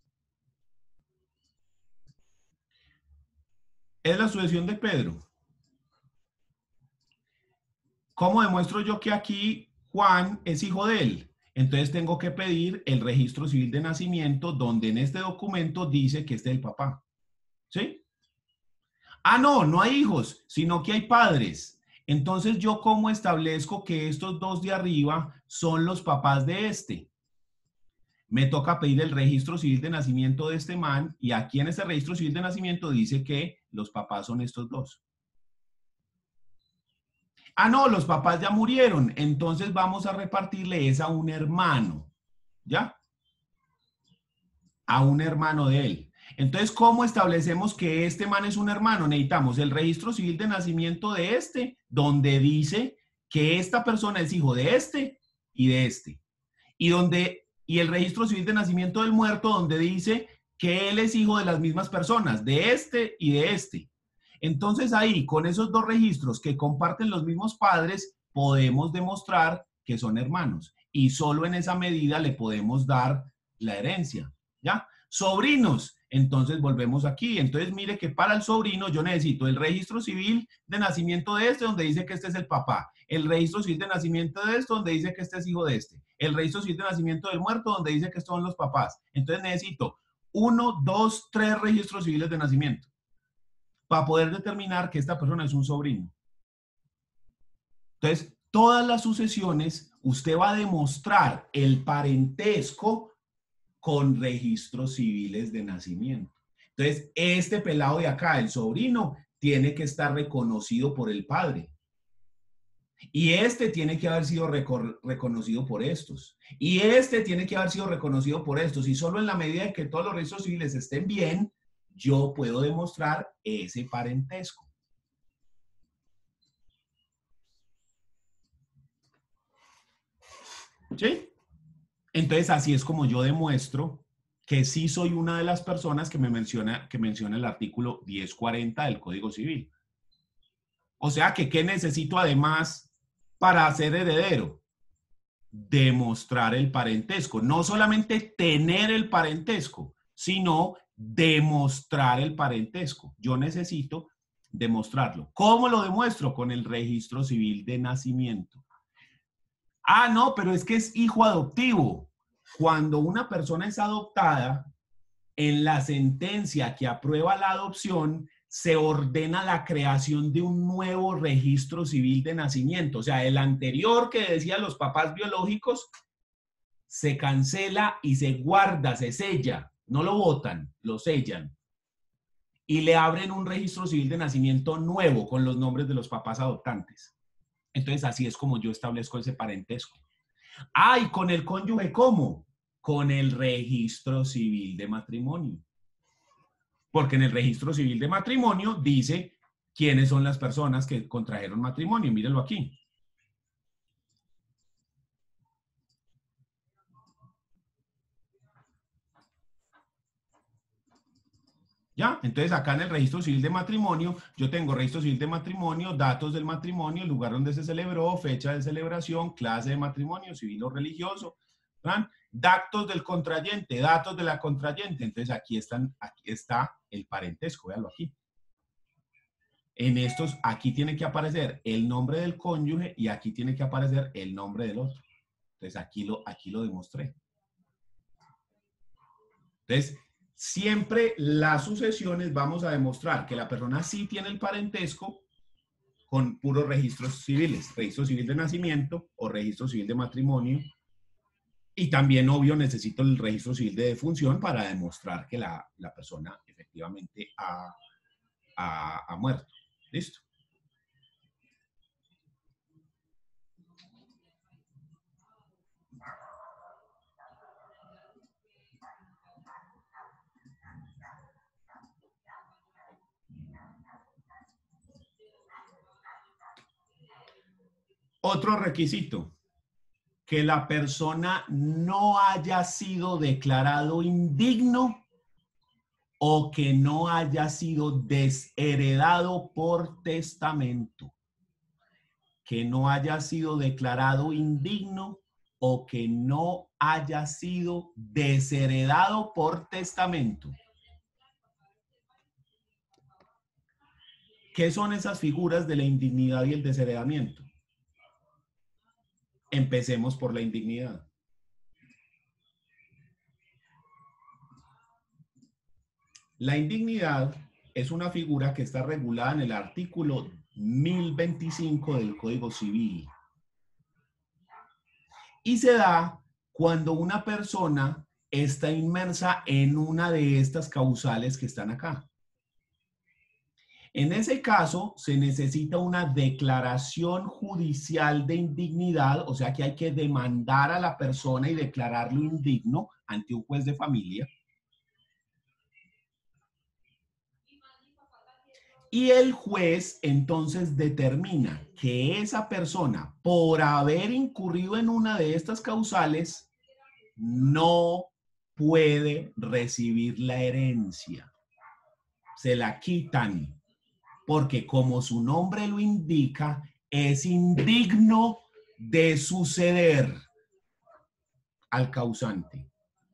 es la sucesión de Pedro. ¿Cómo demuestro yo que aquí Juan es hijo de él? Entonces tengo que pedir el registro civil de nacimiento donde en este documento dice que este es el papá. ¿Sí? Ah, no hay hijos, sino que hay padres. Entonces, ¿yo cómo establezco que estos dos de arriba son los papás de este? me toca pedir el registro civil de nacimiento de este man, y aquí en ese registro civil de nacimiento dice que los papás son estos dos. Ah, no, los papás ya murieron, entonces vamos a repartirle esa a un hermano, ¿ya? A un hermano de él. Entonces, ¿cómo establecemos que este man es un hermano? Necesitamos el registro civil de nacimiento de este, donde dice que esta persona es hijo de este y de este. Y el registro civil de nacimiento del muerto, donde dice que él es hijo de las mismas personas, de este y de este. Entonces ahí, con esos dos registros que comparten los mismos padres, podemos demostrar que son hermanos. Y solo en esa medida le podemos dar la herencia, ¿ya? Sobrinos, entonces volvemos aquí. Entonces mire que para el sobrino yo necesito el registro civil de nacimiento de este, donde dice que este es el papá. El registro civil de nacimiento de este, donde dice que este es hijo de este. El registro civil de nacimiento del muerto, donde dice que estos son los papás. Entonces necesito 1, 2, 3 registros civiles de nacimiento para poder determinar que esta persona es un sobrino. Entonces, todas las sucesiones, usted va a demostrar el parentesco con registros civiles de nacimiento. Entonces, este pelado de acá, el sobrino, tiene que estar reconocido por el padre. Y este tiene que haber sido reconocido por estos. Y este tiene que haber sido reconocido por estos. Y solo en la medida en que todos los registros civiles estén bien, yo puedo demostrar ese parentesco. ¿Sí? Entonces, así es como yo demuestro que sí soy una de las personas que menciona el artículo 1040 del Código Civil. O sea, que ¿qué necesito además para ser heredero? Demostrar el parentesco. No solamente tener el parentesco, sino demostrar el parentesco. Yo necesito demostrarlo. ¿Cómo lo demuestro? Con el registro civil de nacimiento. Ah, no, pero es que es hijo adoptivo. Cuando una persona es adoptada, en la sentencia que aprueba la adopción, se ordena la creación de un nuevo registro civil de nacimiento. O sea, el anterior que decía los papás biológicos, se cancela y se guarda, se sella. No lo botan, lo sellan. Y le abren un registro civil de nacimiento nuevo con los nombres de los papás adoptantes. Entonces, así es como yo establezco ese parentesco. Ah, y con el cónyuge, ¿cómo? Con el registro civil de matrimonio. Porque en el registro civil de matrimonio dice quiénes son las personas que contrajeron matrimonio. Mírenlo aquí. ¿Ya? Entonces acá en el registro civil de matrimonio, yo tengo registro civil de matrimonio, datos del matrimonio, el lugar donde se celebró, fecha de celebración, clase de matrimonio, civil o religioso, ¿verdad? Datos del contrayente, datos de la contrayente. Entonces aquí está el parentesco, véanlo aquí. En estos, aquí tiene que aparecer el nombre del cónyuge y aquí tiene que aparecer el nombre del otro. Entonces aquí lo demostré. Entonces, siempre las sucesiones vamos a demostrar que la persona sí tiene el parentesco con puros registros civiles, registro civil de nacimiento o registro civil de matrimonio. Y también, obvio, necesito el registro civil de defunción para demostrar que la persona efectivamente ha muerto. ¿Listo? Otro requisito, que la persona no haya sido declarado indigno o que no haya sido desheredado por testamento. Que no haya sido declarado indigno o que no haya sido desheredado por testamento. ¿Qué son esas figuras de la indignidad y el desheredamiento? Empecemos por la indignidad. La indignidad es una figura que está regulada en el artículo 1025 del Código Civil. Y se da cuando una persona está inmersa en una de estas causales que están acá. En ese caso, se necesita una declaración judicial de indignidad, o sea que hay que demandar a la persona y declararlo indigno ante un juez de familia. Y el juez entonces determina que esa persona, por haber incurrido en una de estas causales, no puede recibir la herencia. Se la quitan, porque como su nombre lo indica, es indigno de suceder al causante.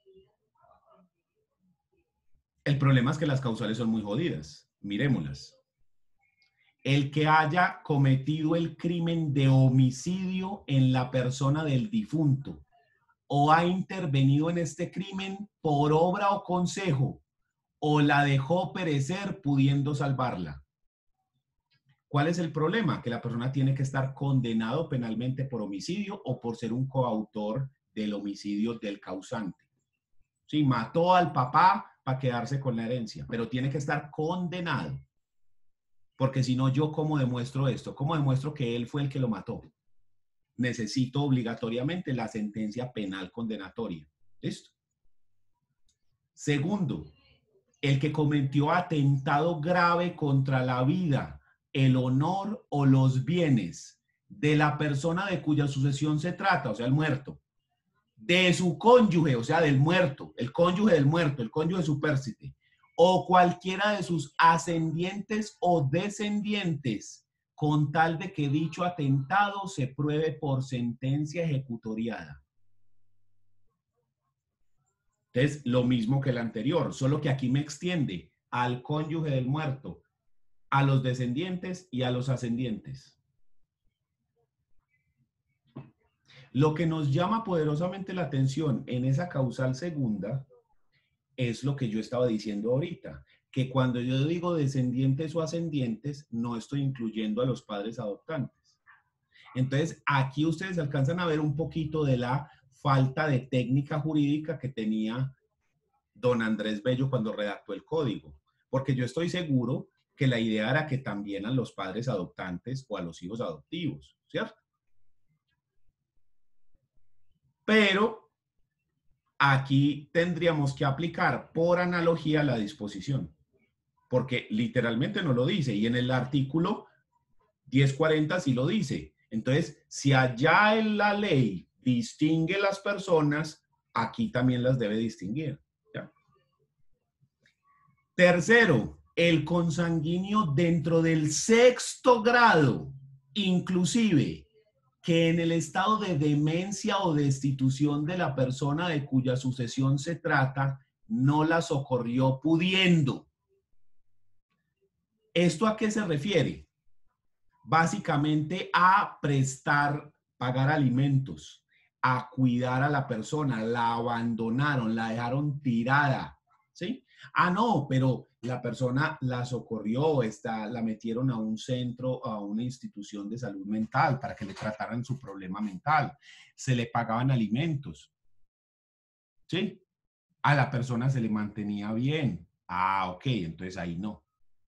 El problema es que las causales son muy jodidas. Mirémoslas. El que haya cometido el crimen de homicidio en la persona del difunto o ha intervenido en este crimen por obra o consejo o la dejó perecer pudiendo salvarla. ¿Cuál es el problema? Que la persona tiene que estar condenado penalmente por homicidio o por ser un coautor del homicidio del causante. Sí, mató al papá para quedarse con la herencia, pero tiene que estar condenado. Porque si no, ¿yo cómo demuestro esto? ¿Cómo demuestro que él fue el que lo mató? Necesito obligatoriamente la sentencia penal condenatoria. ¿Listo? Segundo, el que cometió atentado grave contra la vida, el honor o los bienes de la persona de cuya sucesión se trata, o sea, el muerto, de su cónyuge, o sea, del muerto, el cónyuge del muerto, el cónyuge supérsite, o cualquiera de sus ascendientes o descendientes, con tal de que dicho atentado se pruebe por sentencia ejecutoriada. Entonces, lo mismo que el anterior, solo que aquí me extiende al cónyuge del muerto, a los descendientes y a los ascendientes. Lo que nos llama poderosamente la atención en esa causal segunda es lo que yo estaba diciendo ahorita, que cuando yo digo descendientes o ascendientes, no estoy incluyendo a los padres adoptantes. Entonces, aquí ustedes alcanzan a ver un poquito de la falta de técnica jurídica que tenía don Andrés Bello cuando redactó el código, porque yo estoy seguro que la idea era que también a los padres adoptantes o a los hijos adoptivos, ¿cierto? Pero aquí tendríamos que aplicar por analogía la disposición, porque literalmente no lo dice, y en el artículo 1040 sí lo dice. Entonces, si allá en la ley distingue las personas, aquí también las debe distinguir. ¿Ya? Tercero, el consanguíneo dentro del sexto grado, inclusive que en el estado de demencia o destitución de la persona de cuya sucesión se trata, no la socorrió pudiendo. ¿Esto a qué se refiere? Básicamente a pagar alimentos, a cuidar a la persona, la abandonaron, la dejaron tirada, ¿sí? Ah, no, pero la persona la socorrió, la metieron a un centro, a una institución de salud mental para que le trataran su problema mental. Se le pagaban alimentos, ¿sí? A la persona se le mantenía bien. Ah, ok, entonces ahí no.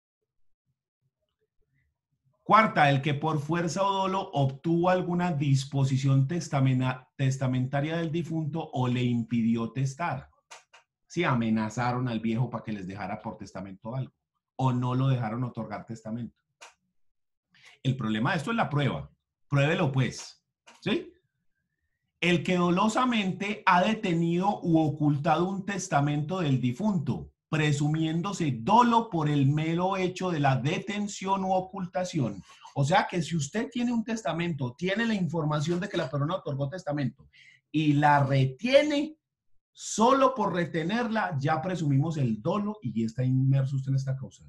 Cuarta, el que por fuerza o dolo obtuvo alguna disposición testamentaria del difunto o le impidió testar. Sí, amenazaron al viejo para que les dejara por testamento algo, o no lo dejaron otorgar testamento. El problema de esto es la prueba. Pruébelo pues, ¿sí? El que dolosamente ha detenido u ocultado un testamento del difunto, presumiéndose dolo por el mero hecho de la detención u ocultación. O sea que si usted tiene un testamento, tiene la información de que la persona otorgó testamento y la retiene, solo por retenerla ya presumimos el dolo y está inmerso usted en esta causa.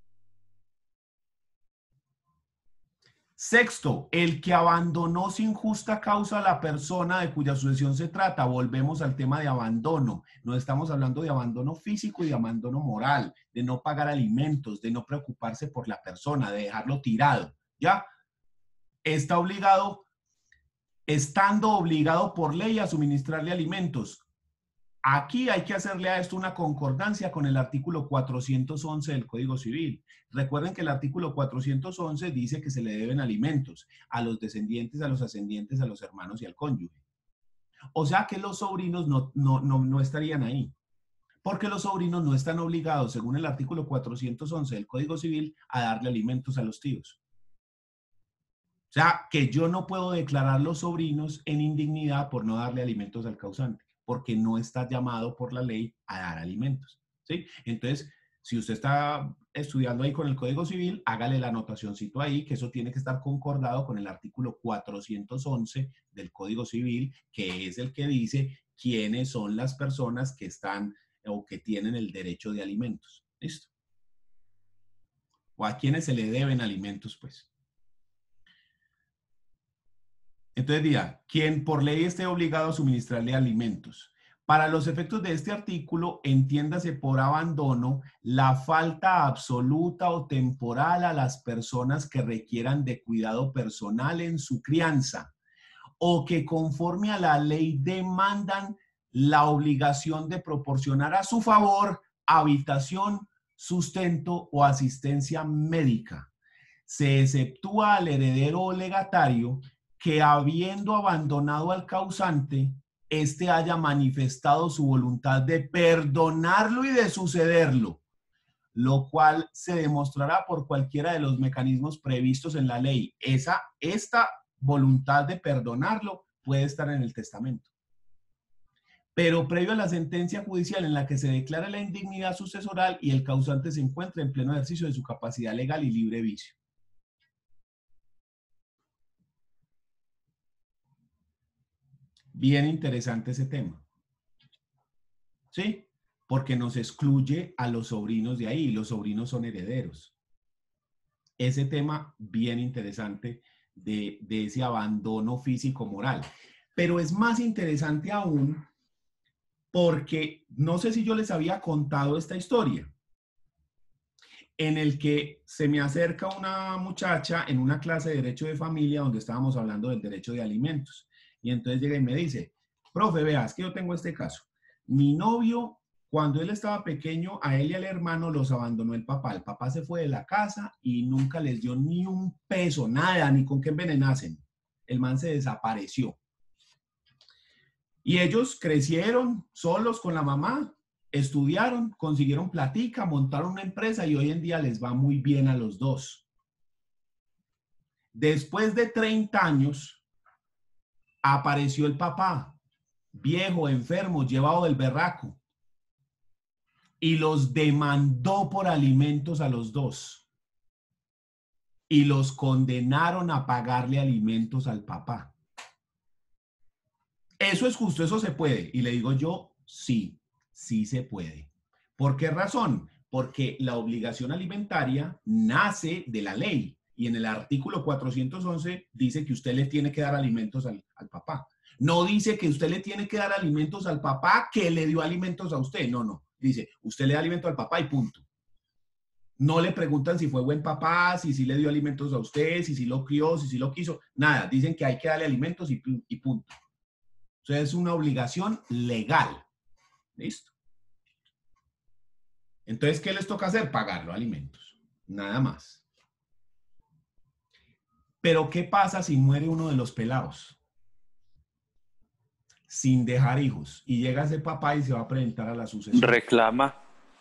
Sexto, el que abandonó sin justa causa a la persona de cuya sucesión se trata. Volvemos al tema de abandono. No estamos hablando de abandono físico y de abandono moral, de no pagar alimentos, de no preocuparse por la persona, de dejarlo tirado. ¿Ya? Está obligado, estando obligado por ley a suministrarle alimentos. Aquí hay que hacerle a esto una concordancia con el artículo 411 del Código Civil. Recuerden que el artículo 411 dice que se le deben alimentos a los descendientes, a los ascendientes, a los hermanos y al cónyuge. O sea que los sobrinos no estarían ahí, porque los sobrinos no están obligados, según el artículo 411 del Código Civil, a darle alimentos a los tíos. O sea, que yo no puedo declarar los sobrinos en indignidad por no darle alimentos al causante, porque no está llamado por la ley a dar alimentos, ¿sí? Entonces, si usted está estudiando ahí con el Código Civil, hágale la anotacióncito ahí, que eso tiene que estar concordado con el artículo 411 del Código Civil, que es el que dice quiénes son las personas que están o que tienen el derecho de alimentos. ¿Listo? O a quienes se le deben alimentos, pues. Entonces diga, quien por ley esté obligado a suministrarle alimentos. Para los efectos de este artículo, entiéndase por abandono la falta absoluta o temporal a las personas que requieran de cuidado personal en su crianza o que conforme a la ley demandan la obligación de proporcionar a su favor habitación, sustento o asistencia médica. Se exceptúa al heredero o legatario que habiendo abandonado al causante, éste haya manifestado su voluntad de perdonarlo y de sucederlo, lo cual se demostrará por cualquiera de los mecanismos previstos en la ley. Esta voluntad de perdonarlo puede estar en el testamento. Pero previo a la sentencia judicial en la que se declara la indignidad sucesoral y el causante se encuentra en pleno ejercicio de su capacidad legal y libre vicio. Bien interesante ese tema. ¿Sí? Porque nos excluye a los sobrinos de ahí. Los sobrinos son herederos. Ese tema bien interesante de ese abandono físico-moral. Pero es más interesante aún porque no sé si yo les había contado esta historia en el que se me acerca una muchacha en una clase de Derecho de Familia donde estábamos hablando del derecho de alimentos. Y entonces llega y me dice, profe, veas que yo tengo este caso. Mi novio, cuando él estaba pequeño, a él y al hermano los abandonó el papá. El papá se fue de la casa y nunca les dio ni un peso, nada, ni con qué envenenasen. El man se desapareció. Y ellos crecieron solos con la mamá, estudiaron, consiguieron platica, montaron una empresa y hoy en día les va muy bien a los dos. Después de 30 años, apareció el papá, viejo, enfermo, llevado del berraco, y los demandó por alimentos a los dos. Y los condenaron a pagarle alimentos al papá. ¿Eso es justo? ¿Eso se puede? Y le digo yo, sí, sí se puede. ¿Por qué razón? Porque la obligación alimentaria nace de la ley. Y en el artículo 411 dice que usted le tiene que dar alimentos al papá. No dice que usted le tiene que dar alimentos al papá que le dio alimentos a usted. No, no. Dice, usted le da alimento al papá y punto. No le preguntan si fue buen papá, si sí le dio alimentos a usted, si sí lo crió, si sí lo quiso. Nada. Dicen que hay que darle alimentos y punto. O sea, es una obligación legal. ¿Listo? Entonces, ¿qué les toca hacer? Pagarlo alimentos. Nada más. Pero, ¿qué pasa si muere uno de los pelados? Sin dejar hijos. Y llega ese papá y se va a presentar a la sucesión. ¿Reclama?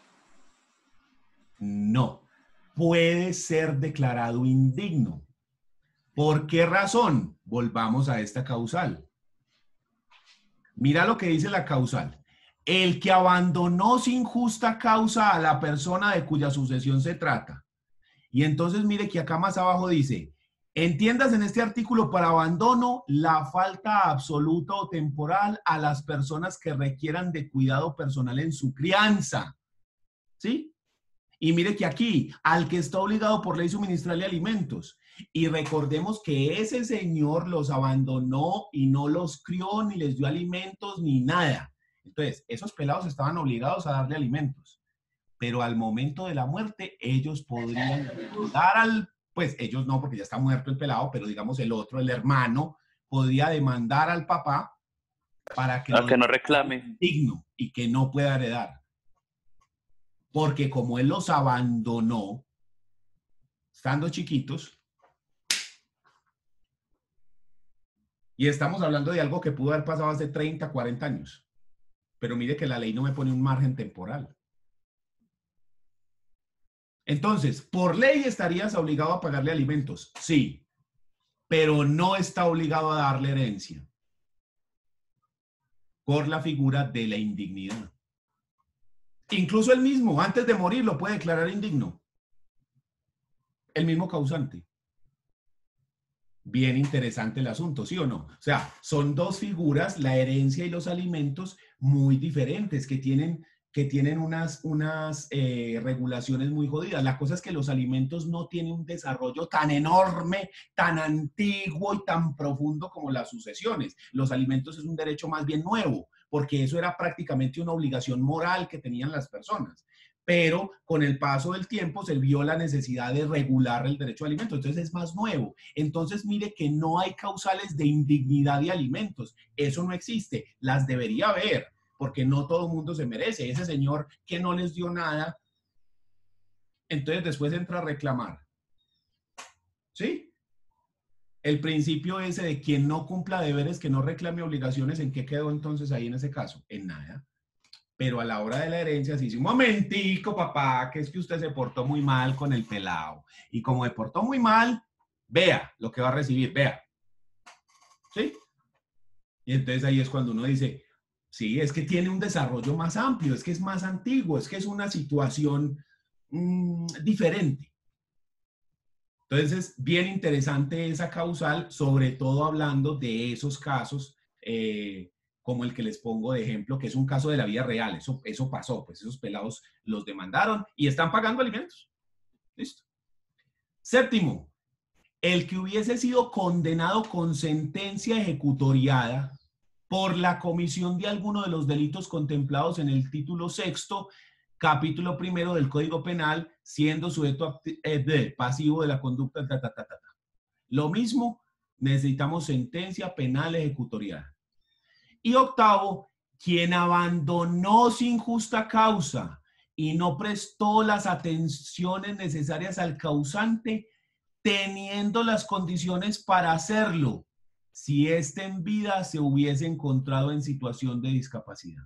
No. Puede ser declarado indigno. ¿Por qué razón? Volvamos a esta causal. Mira lo que dice la causal. El que abandonó sin justa causa a la persona de cuya sucesión se trata. Y entonces mire que acá más abajo dice, entiendas en este artículo por abandono la falta absoluta o temporal a las personas que requieran de cuidado personal en su crianza. ¿Sí? Y mire que aquí, al que está obligado por ley suministrarle alimentos. Y recordemos que ese señor los abandonó y no los crió, ni les dio alimentos, ni nada. Entonces, esos pelados estaban obligados a darle alimentos. Pero al momento de la muerte, ellos podrían dar al... Pues ellos no, porque ya está muerto el pelado, pero digamos el otro, el hermano, podría demandar al papá para que no reclame. Digno y que no pueda heredar. Porque como él los abandonó, estando chiquitos, y estamos hablando de algo que pudo haber pasado hace 30, 40 años. Pero mire que la ley no me pone un margen temporal. Entonces, por ley estarías obligado a pagarle alimentos, sí, pero no está obligado a darle herencia por la figura de la indignidad. Incluso él mismo, antes de morir, lo puede declarar indigno. El mismo causante. Bien interesante el asunto, ¿sí o no? O sea, son dos figuras, la herencia y los alimentos, muy diferentes, que tienen unas regulaciones muy jodidas. La cosa es que los alimentos no tienen un desarrollo tan enorme, tan antiguo y tan profundo como las sucesiones. Los alimentos es un derecho más bien nuevo, porque eso era prácticamente una obligación moral que tenían las personas. Pero con el paso del tiempo se vio la necesidad de regular el derecho a alimentos, entonces es más nuevo. Entonces mire que no hay causales de indignidad de alimentos, eso no existe, las debería haber, porque no todo el mundo se merece. Ese señor que no les dio nada, entonces después entra a reclamar. ¿Sí? El principio ese de quien no cumpla deberes, que no reclame obligaciones, ¿en qué quedó entonces ahí en ese caso? En nada. Pero a la hora de la herencia se dice, un momentico, papá, que es que usted se portó muy mal con el pelado. Y como se portó muy mal, vea lo que va a recibir, vea. ¿Sí? Y entonces ahí es cuando uno dice, sí, es que tiene un desarrollo más amplio, es que es más antiguo, es que es una situación diferente. Entonces, bien interesante esa causal, sobre todo hablando de esos casos, como el que les pongo de ejemplo, que es un caso de la vida real. Eso pasó, pues esos pelados los demandaron y están pagando alimentos. Listo. Séptimo, el que hubiese sido condenado con sentencia ejecutoriada por la comisión de alguno de los delitos contemplados en el título sexto, capítulo primero del Código Penal, siendo sujeto pasivo de la conducta. Lo mismo, necesitamos sentencia penal ejecutoriada. Y octavo, quien abandonó sin justa causa y no prestó las atenciones necesarias al causante, teniendo las condiciones para hacerlo, si éste en vida se hubiese encontrado en situación de discapacidad.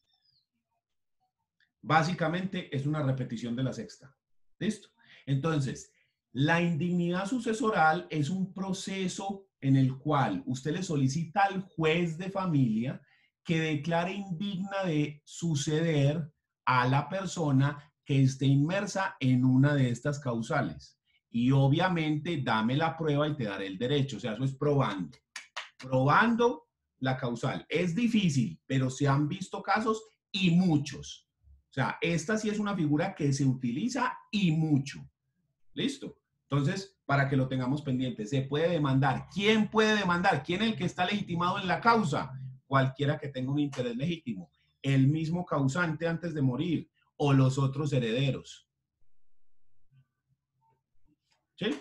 Básicamente es una repetición de la sexta. ¿Listo? Entonces, la indignidad sucesoral es un proceso en el cual usted le solicita al juez de familia que declare indigna de suceder a la persona que esté inmersa en una de estas causales. Y obviamente dame la prueba y te daré el derecho. O sea, eso es probando. Probando la causal. Es difícil, pero se han visto casos y muchos. O sea, esta sí es una figura que se utiliza y mucho. ¿Listo? Entonces, para que lo tengamos pendiente, se puede demandar. ¿Quién puede demandar? ¿Quién es el que está legitimado en la causa? Cualquiera que tenga un interés legítimo. El mismo causante antes de morir o los otros herederos. ¿Sí?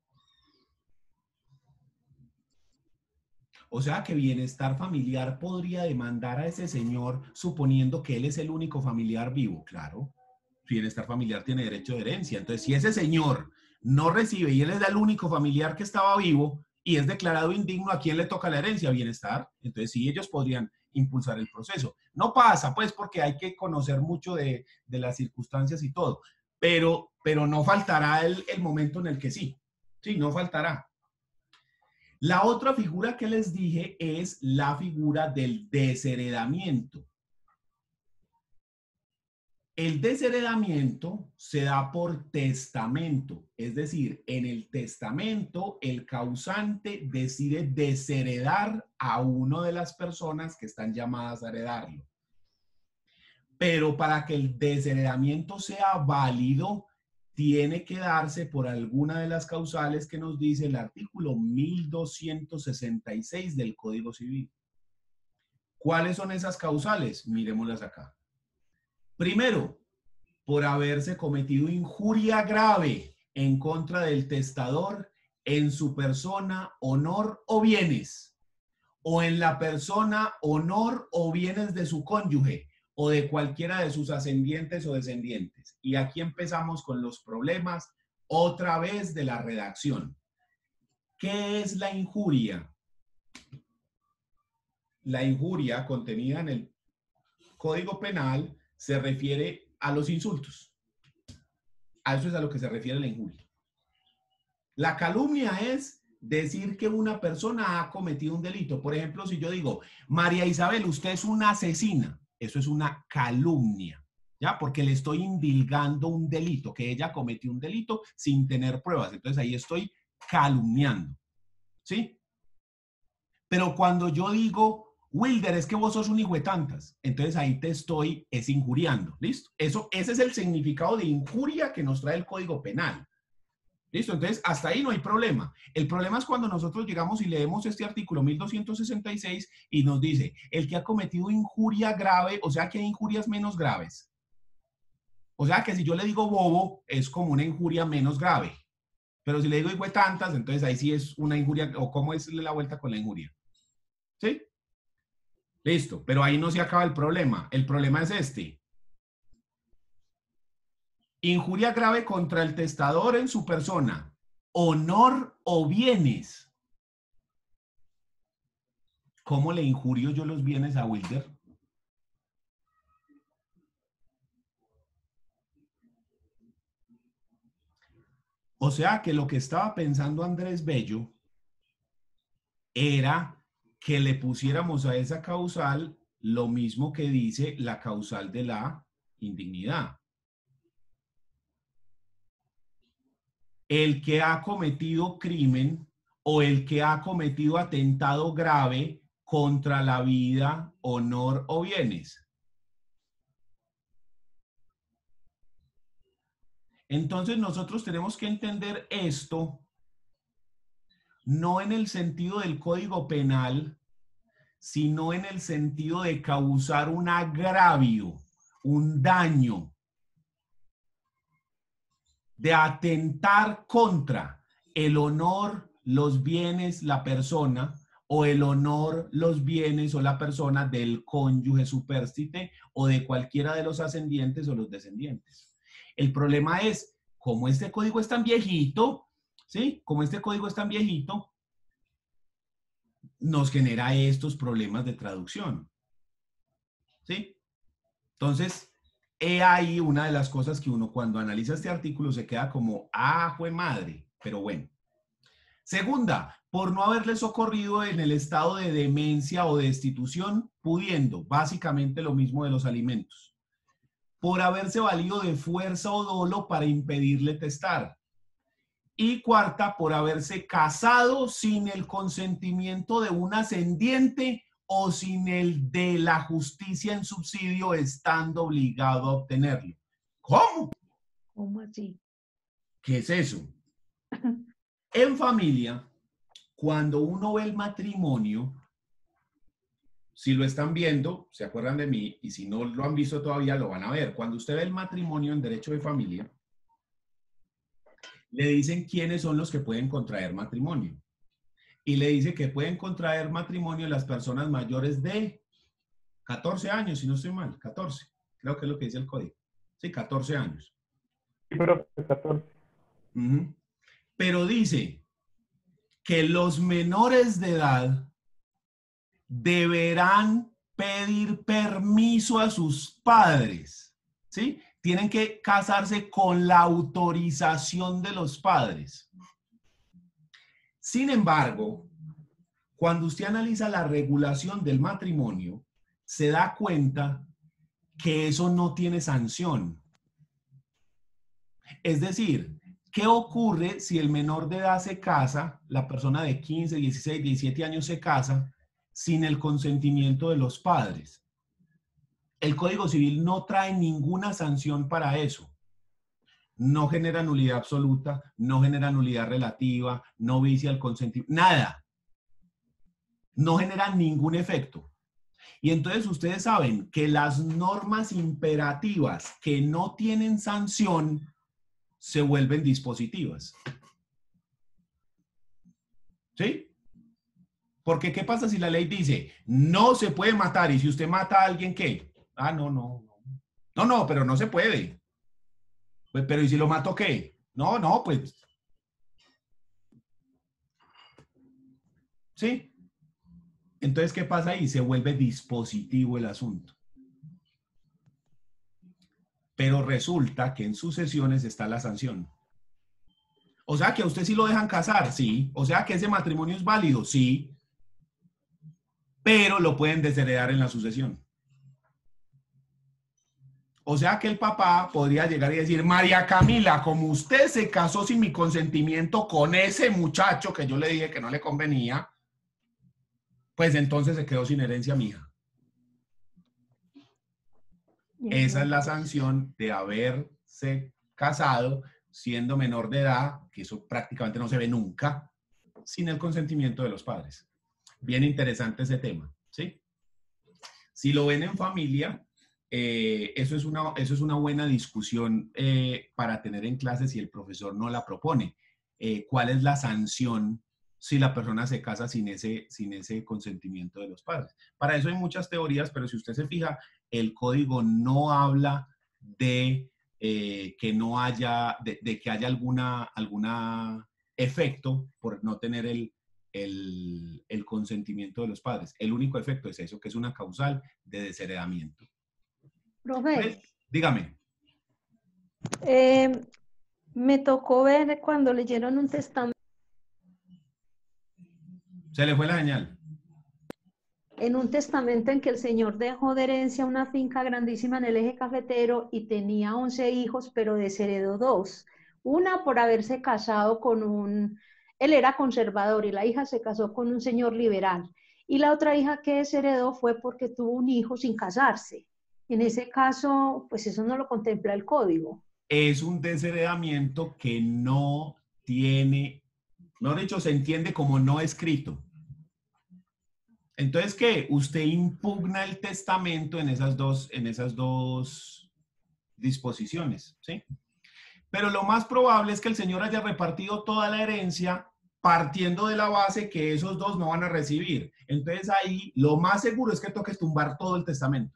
O sea que bienestar familiar podría demandar a ese señor suponiendo que él es el único familiar vivo. Claro, bienestar familiar tiene derecho de herencia. Entonces, si ese señor no recibe y él es el único familiar que estaba vivo y es declarado indigno, ¿a quién le toca la herencia? Bienestar. Entonces, sí, ellos podrían impulsar el proceso. No pasa, pues, porque hay que conocer mucho de las circunstancias y todo, pero no faltará el momento en el que sí. Sí, no faltará. La otra figura que les dije es la figura del desheredamiento. El desheredamiento se da por testamento, es decir, en el testamento el causante decide desheredar a una de las personas que están llamadas a heredarlo. Pero para que el desheredamiento sea válido, tiene que darse por alguna de las causales que nos dice el artículo 1266 del Código Civil. ¿Cuáles son esas causales? Miremoslas acá. Primero, por haberse cometido injuria grave en contra del testador en su persona, honor o bienes, o en la persona, honor o bienes de su cónyuge, o de cualquiera de sus ascendientes o descendientes. Y aquí empezamos con los problemas otra vez de la redacción. ¿Qué es la injuria? La injuria contenida en el Código Penal se refiere a los insultos. A eso es a lo que se refiere la injuria. La calumnia es decir que una persona ha cometido un delito. Por ejemplo, si yo digo, María Isabel, usted es una asesina, eso es una calumnia, ¿ya? Porque le estoy indilgando un delito, que ella cometió un delito sin tener pruebas. Entonces ahí estoy calumniando, ¿sí? Pero cuando yo digo, Wilder, es que vos sos un hijo de tantas, entonces ahí te estoy injuriando, ¿listo? Ese es el significado de injuria que nos trae el Código Penal. ¿Listo? Entonces, hasta ahí no hay problema. El problema es cuando nosotros llegamos y leemos este artículo 1266 y nos dice, el que ha cometido injuria grave, o sea que hay injurias menos graves. O sea que si yo le digo bobo, es como una injuria menos grave. Pero si le digo hijo de tantas, entonces ahí sí es una injuria, o cómo es la vuelta con la injuria. ¿Sí? Listo, pero ahí no se acaba el problema. El problema es este. Injuria grave contra el testador en su persona, honor o bienes. ¿Cómo le injurio yo los bienes a Wilder? O sea que lo que estaba pensando Andrés Bello era que le pusiéramos a esa causal lo mismo que dice la causal de la indignidad. El que ha cometido crimen o el que ha cometido atentado grave contra la vida, honor o bienes. Entonces nosotros tenemos que entender esto no en el sentido del Código Penal, sino en el sentido de causar un agravio, un daño, de atentar contra el honor, los bienes, la persona, o el honor, los bienes o la persona del cónyuge supérstite o de cualquiera de los ascendientes o los descendientes. El problema es, como este código es tan viejito, ¿sí? Como este código es tan viejito, nos genera estos problemas de traducción, ¿sí? Entonces, he ahí una de las cosas que uno cuando analiza este artículo se queda como, ¡ah, jue madre! Pero bueno. Segunda, por no haberle socorrido en el estado de demencia o de destitución, pudiendo, básicamente lo mismo de los alimentos. Por haberse valido de fuerza o dolo para impedirle testar. Y cuarta, por haberse casado sin el consentimiento de un ascendiente o sin el de la justicia en subsidio, estando obligado a obtenerlo. ¿Cómo? ¿Cómo así? ¿Qué es eso? En familia, cuando uno ve el matrimonio, si lo están viendo, se acuerdan de mí, y si no lo han visto todavía, lo van a ver. Cuando usted ve el matrimonio en derecho de familia, le dicen quiénes son los que pueden contraer matrimonio. Y le dice que pueden contraer matrimonio las personas mayores de 14 años, si no estoy mal, 14. Creo que es lo que dice el código. Sí, 14 años. Sí, pero 14. Pero dice que los menores de edad deberán pedir permiso a sus padres, ¿sí? Tienen que casarse con la autorización de los padres. Sin embargo, cuando usted analiza la regulación del matrimonio, se da cuenta que eso no tiene sanción. Es decir, ¿qué ocurre si el menor de edad se casa, la persona de 15, 16, 17 años se casa sin el consentimiento de los padres? El Código Civil no trae ninguna sanción para eso. No genera nulidad absoluta, no genera nulidad relativa, no vicia el consentimiento, nada. No genera ningún efecto. Y entonces ustedes saben que las normas imperativas que no tienen sanción se vuelven dispositivas. ¿Sí? Porque ¿qué pasa si la ley dice no se puede matar y si usted mata a alguien, ¿qué? Ah, no, no. No, no, pero no se puede. Pues, pero ¿y si lo mato qué? No, no, pues. ¿Sí? Entonces, ¿qué pasa ahí? Se vuelve dispositivo el asunto. Pero resulta que en sucesiones está la sanción. O sea, que a usted sí lo dejan casar, sí. O sea, que ese matrimonio es válido, sí. Pero lo pueden desheredar en la sucesión. O sea, que el papá podría llegar y decir, María Camila, como usted se casó sin mi consentimiento con ese muchacho que yo le dije que no le convenía, pues entonces se quedó sin herencia mi hija. Esa es la sanción de haberse casado siendo menor de edad, que eso prácticamente no se ve nunca, sin el consentimiento de los padres. Bien interesante ese tema, ¿sí? Si lo ven en familia, eso es una buena discusión para tener en clase si el profesor no la propone. ¿Cuál es la sanción si la persona se casa sin ese consentimiento de los padres? Para eso hay muchas teorías, pero si usted se fija, el código no habla de que no haya, de que haya alguna efecto por no tener el consentimiento de los padres. El único efecto es eso, que es una causal de desheredamiento. Profe, Pues, dígame. me tocó ver cuando leyeron un testamento. Se le fue la señal. En un testamento en que el señor dejó de herencia una finca grandísima en el eje cafetero y tenía 11 hijos, pero desheredó 2. Una por haberse casado con él era conservador y la hija se casó con un señor liberal. Y la otra hija que desheredó fue porque tuvo un hijo sin casarse. En ese caso, pues eso no lo contempla el código. Es un desheredamiento que no tiene, mejor dicho, se entiende como no escrito. Entonces, ¿qué? Usted impugna el testamento en esas dos disposiciones, ¿sí? Pero lo más probable es que el señor haya repartido toda la herencia partiendo de la base que esos 2 no van a recibir. Entonces ahí lo más seguro es que toque tumbar todo el testamento.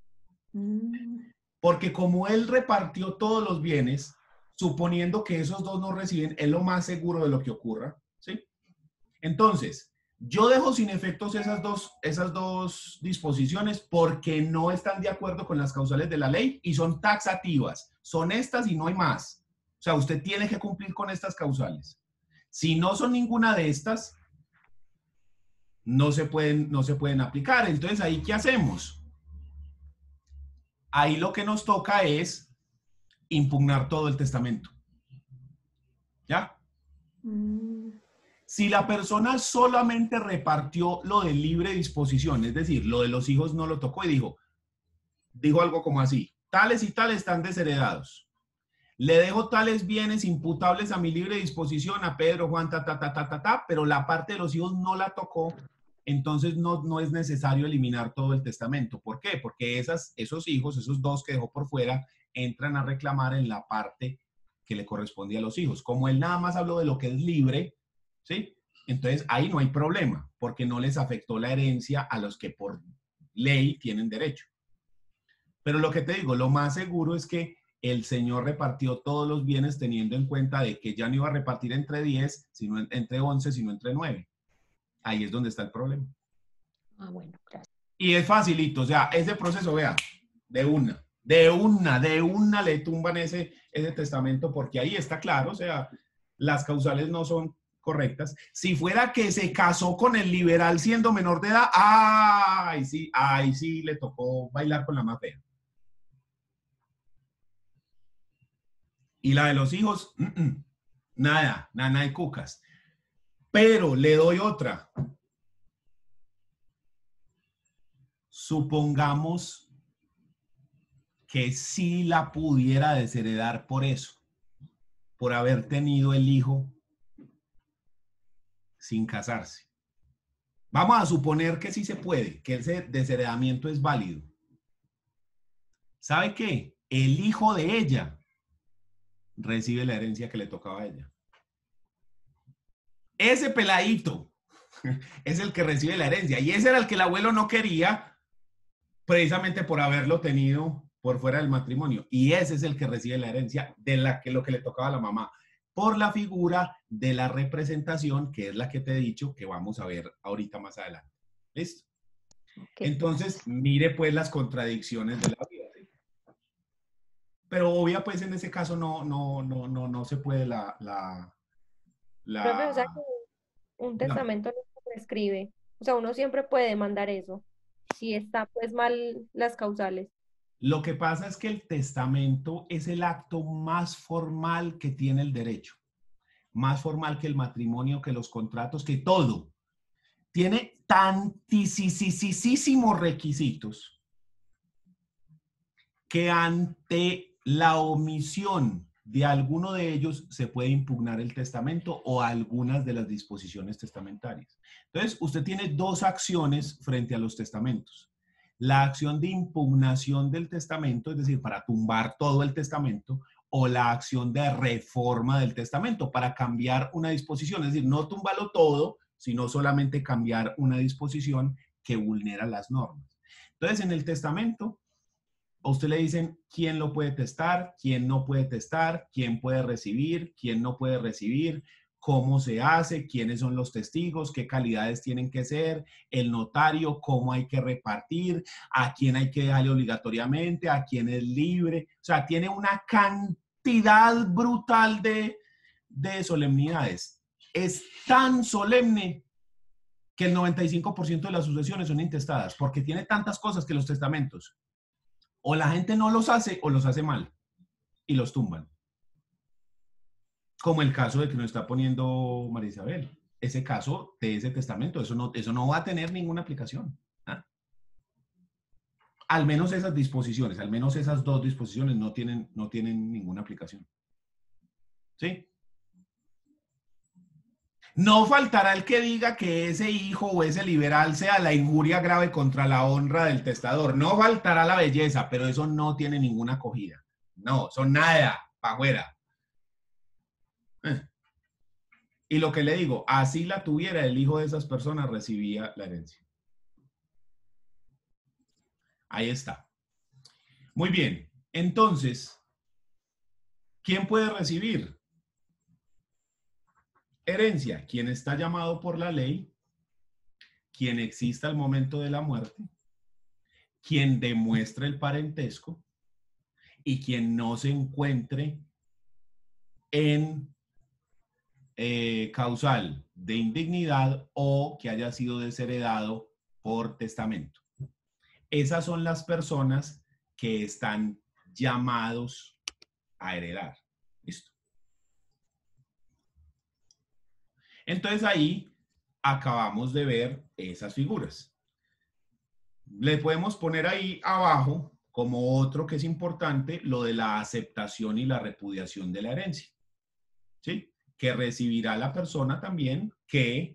Porque como él repartió todos los bienes, suponiendo que esos 2 no reciben, es lo más seguro de lo que ocurra, ¿sí? Entonces, yo dejo sin efectos esas dos disposiciones porque no están de acuerdo con las causales de la ley y son taxativas. Son estas y no hay más. O sea, usted tiene que cumplir con estas causales. Si no son ninguna de estas, no se pueden aplicar. Entonces, ¿ahí qué hacemos? Ahí lo que nos toca es impugnar todo el testamento. ¿Ya? Si la persona solamente repartió lo de libre disposición, es decir, lo de los hijos no lo tocó y dijo algo como así, tales y tales están desheredados. Le dejo tales bienes imputables a mi libre disposición, a Pedro, Juan, pero la parte de los hijos no la tocó, entonces no es necesario eliminar todo el testamento. ¿Por qué? Porque esos hijos, esos 2 que dejó por fuera, entran a reclamar en la parte que le correspondía a los hijos. Como él nada más habló de lo que es libre, ¿sí? Entonces ahí no hay problema, porque no les afectó la herencia a los que por ley tienen derecho. Pero lo que te digo, lo más seguro es que el señor repartió todos los bienes teniendo en cuenta de que ya no iba a repartir entre 10, sino entre 11, sino entre 9. Ahí es donde está el problema. Ah, bueno, gracias. Y es facilito, o sea, ese proceso, vea, de una le tumban ese testamento porque ahí está claro, o sea, las causales no son correctas. Si fuera que se casó con el liberal siendo menor de edad, ahí sí le tocó bailar con la más fea. Y la de los hijos, nada de cucas. Pero le doy otra. Supongamos que sí la pudiera desheredar por eso, por haber tenido el hijo sin casarse. Vamos a suponer que sí se puede, que ese desheredamiento es válido. ¿Sabe qué? El hijo de ella recibe la herencia que le tocaba a ella. Ese peladito es el que recibe la herencia y ese era el que el abuelo no quería precisamente por haberlo tenido por fuera del matrimonio. Y ese es el que recibe la herencia de lo que le tocaba a la mamá, por la figura de la representación, que es la que te he dicho que vamos a ver ahorita más adelante. ¿Listo? Entonces, mire pues las contradicciones de la vida. ¿Sí? Pero obvia, pues en ese caso no se puede Profe, o sea que un testamento no se prescribe. O sea, uno siempre puede demandar eso, si está pues mal las causales. Lo que pasa es que el testamento es el acto más formal que tiene el derecho. Más formal que el matrimonio, que los contratos, que todo. Tiene tantísimos requisitos que ante la omisión de alguno de ellos se puede impugnar el testamento o algunas de las disposiciones testamentarias. Entonces, usted tiene dos acciones frente a los testamentos. La acción de impugnación del testamento, es decir, para tumbar todo el testamento, o la acción de reforma del testamento para cambiar una disposición, es decir, no tumbarlo todo, sino solamente cambiar una disposición que vulnera las normas. Entonces, en el testamento, a usted le dicen quién lo puede testar, quién no puede testar, quién puede recibir, quién no puede recibir, cómo se hace, quiénes son los testigos, qué calidades tienen que ser, el notario, cómo hay que repartir, a quién hay que dejarle obligatoriamente, a quién es libre. O sea, tiene una cantidad brutal de solemnidades. Es tan solemne que el 95% de las sucesiones son intestadas, porque tiene tantas cosas que los testamentos o la gente no los hace o los hace mal y los tumban. Como el caso de que nos está poniendo María Isabel. Ese caso de ese testamento, eso no va a tener ninguna aplicación. ¿Ah? Al menos esas disposiciones, al menos esas dos disposiciones no tienen ninguna aplicación. ¿Sí? No faltará el que diga que ese hijo o ese liberal sea la injuria grave contra la honra del testador. No faltará la belleza, pero eso no tiene ninguna acogida. No, son nada, para afuera. Y lo que le digo, así la tuviera el hijo de esas personas, recibía la herencia. Ahí está. Muy bien. Entonces, ¿quién puede recibir herencia? Quien está llamado por la ley, quien exista al momento de la muerte, quien demuestre el parentesco y quien no se encuentre en causal de indignidad o que haya sido desheredado por testamento. Esas son las personas que están llamados a heredar. ¿Listo? Entonces ahí acabamos de ver esas figuras. Le podemos poner ahí abajo, como otro que es importante, lo de la aceptación y la repudiación de la herencia. ¿Sí? Que recibirá la persona también que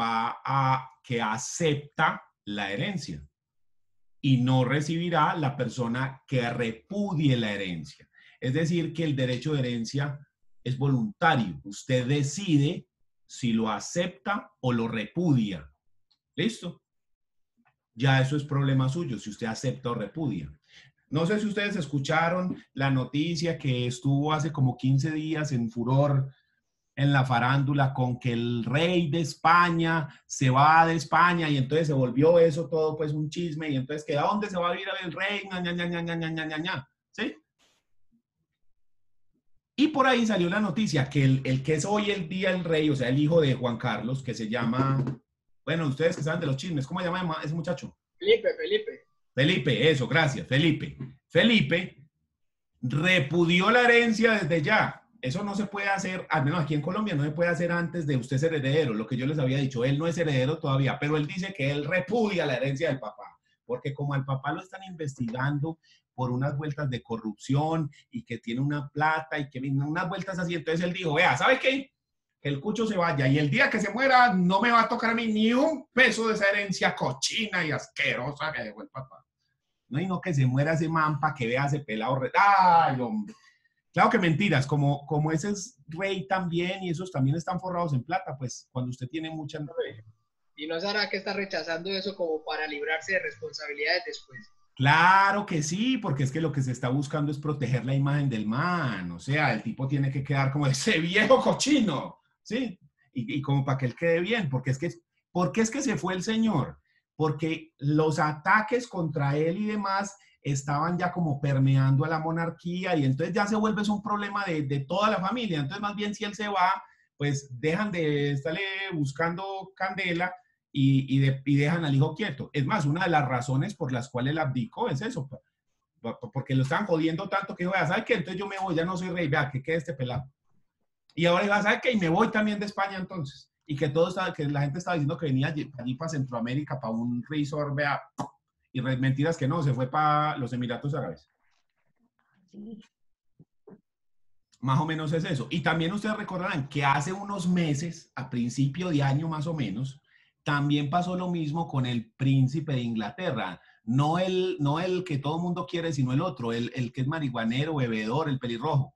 acepta la herencia. Y no recibirá la persona que repudie la herencia. Es decir, que el derecho de herencia es voluntario. Usted decide si lo acepta o lo repudia. ¿Listo? Ya eso es problema suyo, si usted acepta o repudia. No sé si ustedes escucharon la noticia que estuvo hace como 15 días en furor en la farándula con que el rey de España se va de España y entonces se volvió eso todo pues un chisme y entonces que ¿a dónde se va a ir el rey? ¿Sí? Y por ahí salió la noticia que el que es hoy el día el rey, o sea, el hijo de Juan Carlos, que se llama, bueno, ustedes que saben de los chismes, ¿cómo se llama ese muchacho? Felipe, eso, gracias, Felipe. Felipe repudió la herencia desde ya. Eso no se puede hacer, al menos aquí en Colombia, no se puede hacer antes de usted ser heredero, lo que yo les había dicho. Él no es heredero todavía, pero él dice que él repudia la herencia del papá, porque como al papá lo están investigando por unas vueltas de corrupción y que tiene una plata y que unas vueltas así, entonces él dijo, vea, ¿sabe qué? Que el cucho se vaya y el día que se muera no me va a tocar a mí ni un peso de esa herencia cochina y asquerosa que dejó el papá. No, y no que se muera ese man para que vea ese pelado. ¡Ay, hombre! Claro que mentiras, como ese es rey también y esos también están forrados en plata, pues cuando usted tiene mucha... ¿Y no será que está rechazando eso como para librarse de responsabilidades después? Claro que sí, porque es que lo que se está buscando es proteger la imagen del man. O sea, el tipo tiene que quedar como ese viejo cochino, ¿sí? Y como para que él quede bien, ¿por qué es que se fue el señor? Porque los ataques contra él y demás estaban ya como permeando a la monarquía y entonces ya se vuelve un problema de toda la familia. Entonces, más bien si él se va, pues dejan de estarle buscando candela y dejan al hijo quieto. Es más, una de las razones por las cuales él abdicó es eso, porque lo estaban jodiendo tanto que dijo, ¿sabes qué? Entonces yo me voy, ya no soy rey, vea, que quede este pelado. Y ahora iba, ¿sabes qué? Y me voy también de España entonces. Y que que la gente estaba diciendo que venía allí para Centroamérica, para un resort, vea, y mentiras que no, se fue para los Emiratos Árabes. Sí. Más o menos es eso. Y también ustedes recordarán que hace unos meses, a principio de año más o menos, también pasó lo mismo con el príncipe de Inglaterra. No el que todo el mundo quiere, sino el otro, el que es marihuanero, bebedor, el pelirrojo.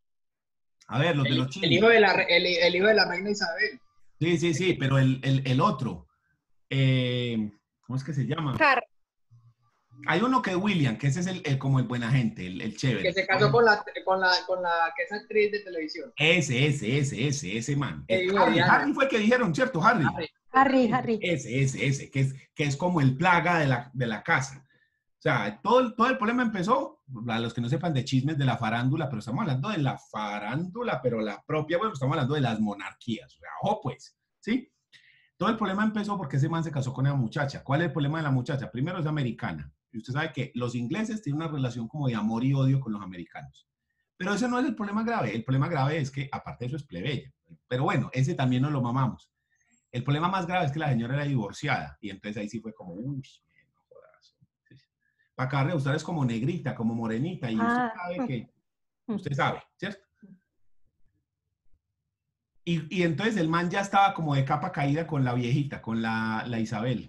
A ver, los de los chinos. El hijo de la reina Isabel. Sí, pero el otro. ¿Cómo es que se llama? Harry. Hay uno que es William, que ese es como el buena gente, el chévere. Que se casó con la que es actriz de televisión. Ese man. Harry fue el que dijeron, ¿cierto? Harry. Harry. Ese, que es como el plaga de la casa. O sea, todo el problema empezó, a los que no sepan de chismes de la farándula, pero estamos hablando de la farándula, pero la propia, bueno, estamos hablando de las monarquías. O sea, ojo pues, ¿sí? Todo el problema empezó porque ese man se casó con una muchacha. ¿Cuál es el problema de la muchacha? Primero, es americana. Y usted sabe que los ingleses tienen una relación como de amor y odio con los americanos. Pero ese no es el problema grave. El problema grave es que, aparte de eso, es plebeya. Pero bueno, ese también nos lo mamamos. El problema más grave es que la señora era divorciada. Y entonces ahí sí fue como, uy, no jodas. Para acá usted es como negrita, como morenita. Y usted sabe que, usted sabe, ¿cierto? Y entonces el man ya estaba como de capa caída con la viejita, con la Isabel.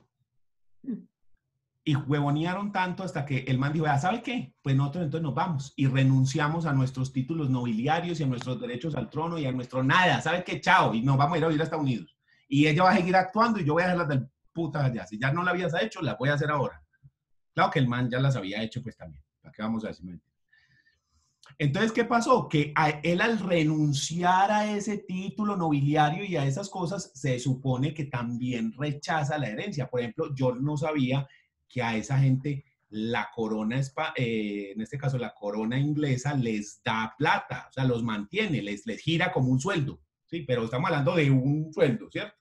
Y huevonearon tanto hasta que el man dijo, ¿sabe qué? Pues nosotros entonces nos vamos y renunciamos a nuestros títulos nobiliarios y a nuestros derechos al trono y a nuestro nada. ¿Sabe qué? Chao. Y nos vamos a ir a vivir a Estados Unidos. Y ella va a seguir actuando y yo voy a hacerlas del puta allá. Si ya no la habías hecho, las voy a hacer ahora. Claro que el man ya las había hecho pues también. ¿Para qué vamos a decir? Entonces, ¿qué pasó? Que él al renunciar a ese título nobiliario y a esas cosas, se supone que también rechaza la herencia. Por ejemplo, yo no sabía que a esa gente la corona, en este caso la corona inglesa, les da plata, o sea, los mantiene, les gira como un sueldo, ¿sí? Pero estamos hablando de un sueldo, ¿cierto?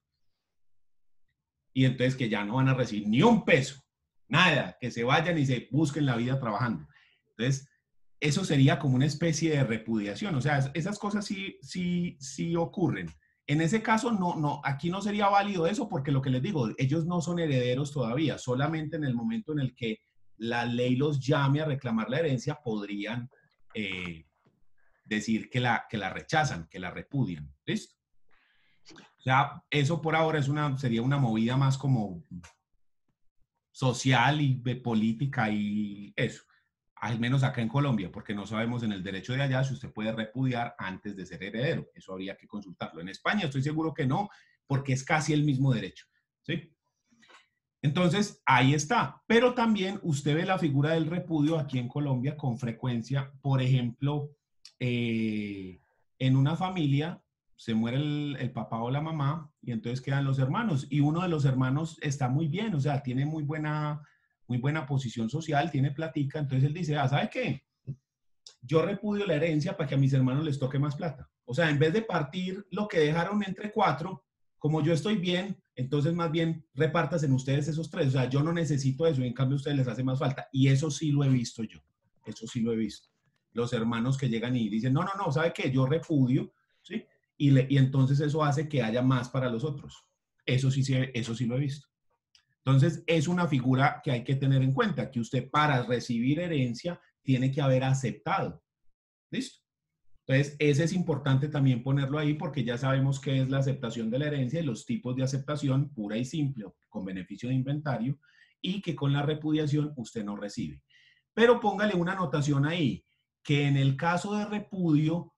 Y entonces que ya no van a recibir ni un peso, nada, que se vayan y se busquen la vida trabajando. Entonces, eso sería como una especie de repudiación. O sea, esas cosas sí ocurren. En ese caso, aquí no sería válido eso porque lo que les digo, ellos no son herederos todavía. Solamente en el momento en el que la ley los llame a reclamar la herencia, podrían decir que la rechazan, que la repudian. ¿Listo? O sea, eso por ahora sería una movida más como social y política y eso. Al menos acá en Colombia, porque no sabemos en el derecho de allá si usted puede repudiar antes de ser heredero. Eso habría que consultarlo. En España estoy seguro que no, porque es casi el mismo derecho, ¿sí? Entonces, ahí está. Pero también usted ve la figura del repudio aquí en Colombia con frecuencia. Por ejemplo, en una familia se muere el papá o la mamá y entonces quedan los hermanos. Y uno de los hermanos está muy bien, o sea, tiene muy buena posición social, tiene platica, entonces él dice, ¿sabe qué? Yo repudio la herencia para que a mis hermanos les toque más plata. O sea, en vez de partir lo que dejaron entre 4, como yo estoy bien, entonces más bien repártanse en ustedes esos 3. O sea, yo no necesito eso y en cambio a ustedes les hace más falta. Y eso sí lo he visto yo. Eso sí lo he visto. Los hermanos que llegan y dicen, no, ¿sabe qué? Yo repudio, ¿sí? Y entonces eso hace que haya más para los otros. Eso sí lo he visto. Entonces, es una figura que hay que tener en cuenta, que usted para recibir herencia tiene que haber aceptado. ¿Listo? Entonces, ese es importante también ponerlo ahí porque ya sabemos qué es la aceptación de la herencia y los tipos de aceptación pura y simple, con beneficio de inventario, y que con la repudiación usted no recibe. Pero póngale una anotación ahí, que en el caso de repudio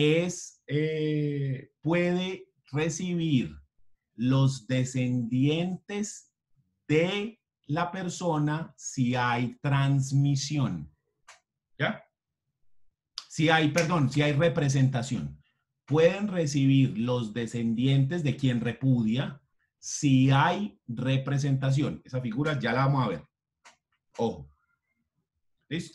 puede recibir los descendientes de la persona si hay transmisión. ¿Ya? Si hay representación. Pueden recibir los descendientes de quien repudia si hay representación. Esa figura ya la vamos a ver. Ojo. ¿Listo?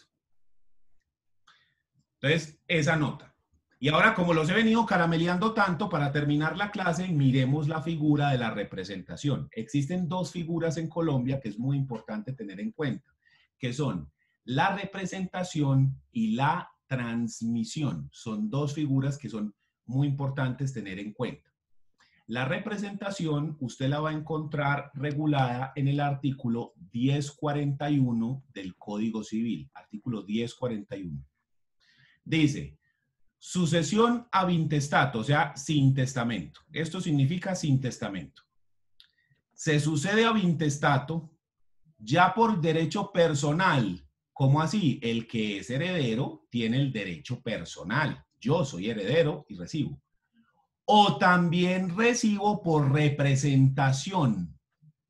Entonces, esa nota. Y ahora, como los he venido carameleando tanto, para terminar la clase, miremos la figura de la representación. Existen dos figuras en Colombia que es muy importante tener en cuenta, que son la representación y la transmisión. Son dos figuras que son muy importantes tener en cuenta. La representación usted la va a encontrar regulada en el artículo 1041 del Código Civil. Artículo 1041. Dice, sucesión ab intestato, o sea, sin testamento. Esto significa sin testamento. Se sucede ab intestato ya por derecho personal. ¿Cómo así? El que es heredero tiene el derecho personal. Yo soy heredero y recibo. O también recibo por representación.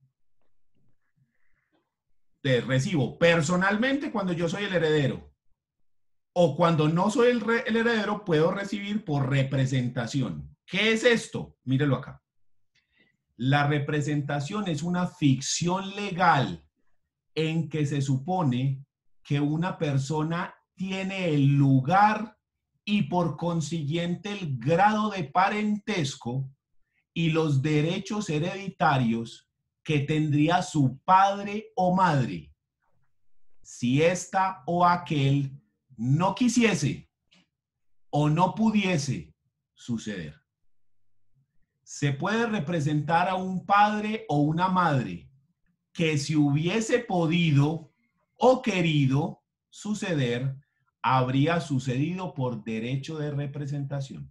Recibo personalmente cuando yo soy el heredero. O cuando no soy el heredero, puedo recibir por representación. ¿Qué es esto? Mírelo acá. La representación es una ficción legal en que se supone que una persona tiene el lugar y por consiguiente el grado de parentesco y los derechos hereditarios que tendría su padre o madre si ésta o aquel no quisiese o no pudiese suceder. Se puede representar a un padre o una madre que si hubiese podido o querido suceder, habría sucedido por derecho de representación.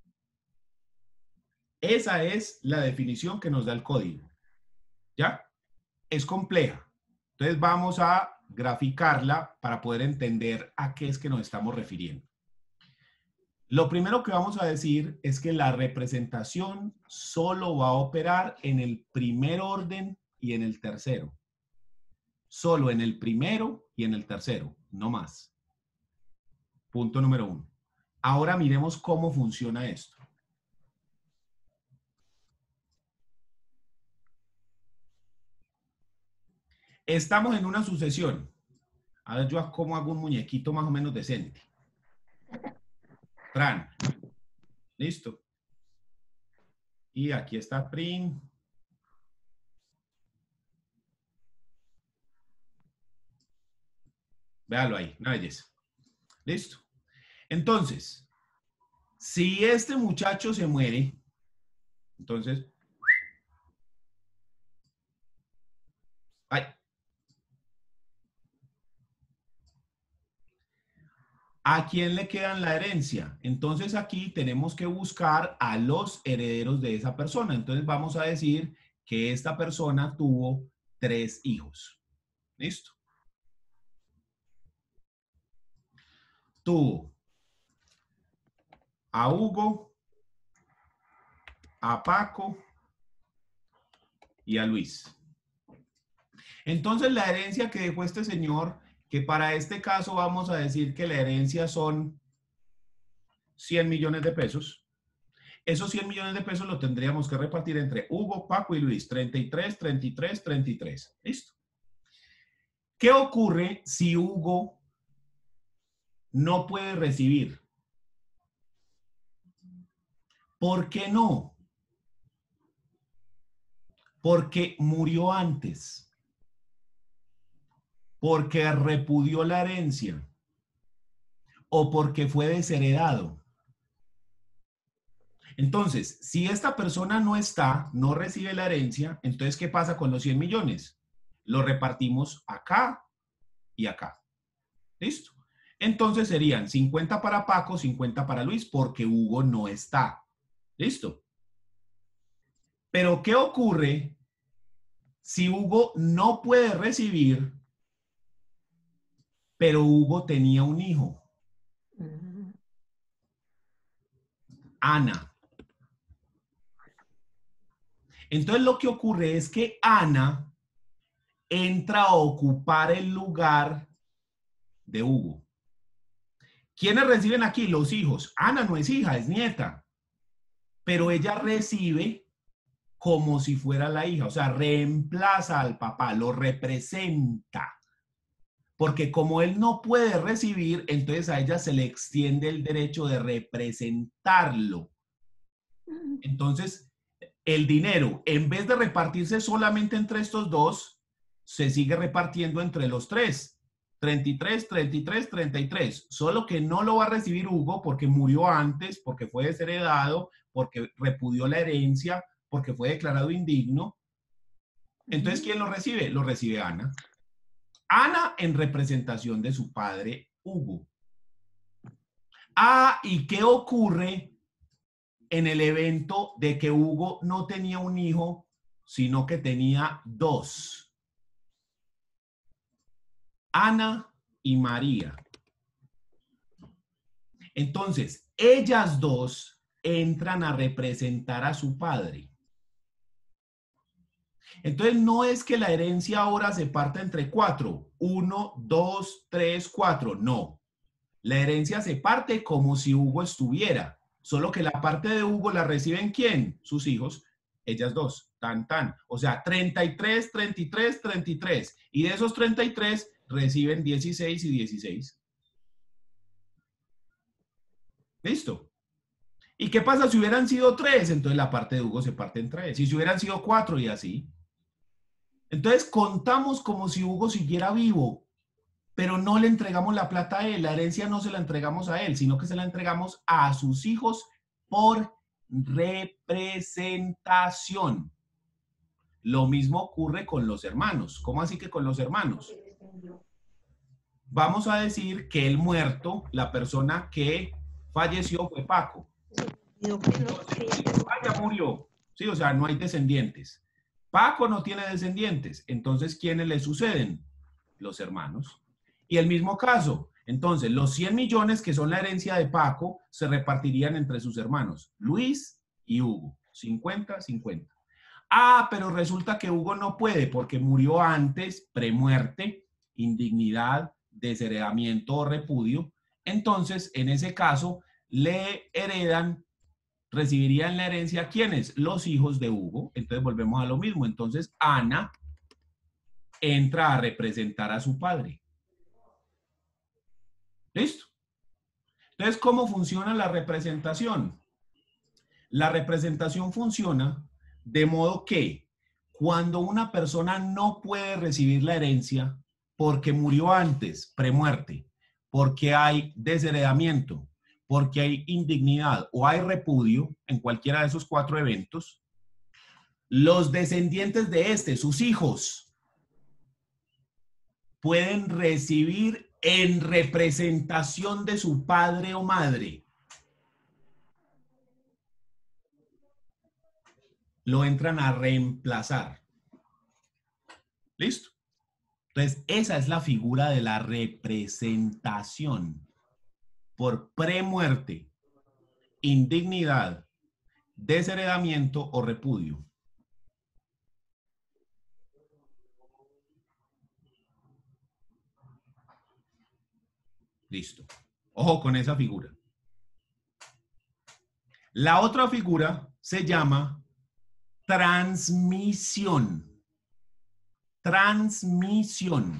Esa es la definición que nos da el código. ¿Ya? Es compleja. Entonces vamos a graficarla para poder entender a qué es que nos estamos refiriendo. Lo primero que vamos a decir es que la representación solo va a operar en el primer orden y en el tercero. Solo en el primero y en el tercero, no más. Punto número 1. Ahora miremos cómo funciona esto. Estamos en una sucesión. A ver, yo cómo hago un muñequito más o menos decente. Tran. Listo. Y aquí está Prin. Véalo ahí, una belleza. Listo. Entonces, si este muchacho se muere, entonces, ¡ay! ¿A quién le queda la herencia? Entonces aquí tenemos que buscar a los herederos de esa persona. Entonces vamos a decir que esta persona tuvo 3 hijos. ¿Listo? Tuvo a Hugo, a Paco y a Luis. Entonces la herencia que dejó este señor, que para este caso vamos a decir que la herencia son 100 millones de pesos. Esos 100 millones de pesos lo tendríamos que repartir entre Hugo, Paco y Luis. 33, 33, 33. ¿Listo? ¿Qué ocurre si Hugo no puede recibir? ¿Por qué no? Porque murió antes. Porque repudió la herencia. O porque fue desheredado. Entonces, si esta persona no está, no recibe la herencia, entonces, ¿qué pasa con los 100 millones? Lo repartimos acá y acá. ¿Listo? Entonces serían 50 para Paco, 50 para Luis, porque Hugo no está. ¿Listo? Pero, ¿qué ocurre si Hugo no puede recibir, pero Hugo tenía un hijo? Ana. Entonces lo que ocurre es que Ana entra a ocupar el lugar de Hugo. ¿Quiénes reciben aquí? Los hijos. Ana no es hija, es nieta. Pero ella recibe como si fuera la hija. O sea, reemplaza al papá, lo representa. Porque como él no puede recibir, entonces a ella se le extiende el derecho de representarlo. Entonces, el dinero, en vez de repartirse solamente entre estos dos, se sigue repartiendo entre los tres. 33, 33, 33. Solo que no lo va a recibir Hugo porque murió antes, porque fue desheredado, porque repudió la herencia, porque fue declarado indigno. Entonces, ¿quién lo recibe? Lo recibe Ana. Ana en representación de su padre Hugo. Ah, ¿y qué ocurre en el evento de que Hugo no tenía un hijo, sino que tenía dos? Ana y María. Entonces, ellas dos entran a representar a su padre. Entonces, no es que la herencia ahora se parta entre 4. 1, 2, 3, 4. No. La herencia se parte como si Hugo estuviera. Solo que la parte de Hugo la reciben ¿quién? Sus hijos. Ellas dos. Tan, tan. O sea, 33, 33, 33. Y de esos 33 reciben 16 y 16. ¿Listo? ¿Y qué pasa si hubieran sido 3? Entonces la parte de Hugo se parte en 3. Y si hubieran sido 4 y así. Entonces contamos como si Hugo siguiera vivo, pero no le entregamos la plata a él. La herencia no se la entregamos a él, sino que se la entregamos a sus hijos por representación. Lo mismo ocurre con los hermanos. ¿Cómo así que con los hermanos? Vamos a decir que el muerto, la persona que falleció fue Paco. Ya murió. Sí, o sea, no hay descendientes. Paco no tiene descendientes. Entonces, ¿quiénes le suceden? Los hermanos. Y el mismo caso. Entonces, los 100 millones que son la herencia de Paco se repartirían entre sus hermanos, Luis y Hugo. 50, 50. Ah, pero resulta que Hugo no puede porque murió antes, premuerte, indignidad, desheredamiento o repudio. Entonces, en ese caso, le heredan, recibirían la herencia, ¿quiénes? Los hijos de Hugo. Entonces, volvemos a lo mismo. Entonces, Ana entra a representar a su padre. ¿Listo? Entonces, ¿cómo funciona la representación? La representación funciona de modo que cuando una persona no puede recibir la herencia porque murió antes, premuerte, porque hay desheredamiento, porque hay indignidad o hay repudio en cualquiera de esos 4 eventos, los descendientes de sus hijos, pueden recibir en representación de su padre o madre. Lo entran a reemplazar. ¿Listo? Entonces, esa es la figura de la representación por premuerte, indignidad, desheredamiento o repudio. Listo. Ojo con esa figura. La otra figura se llama transmisión. Transmisión.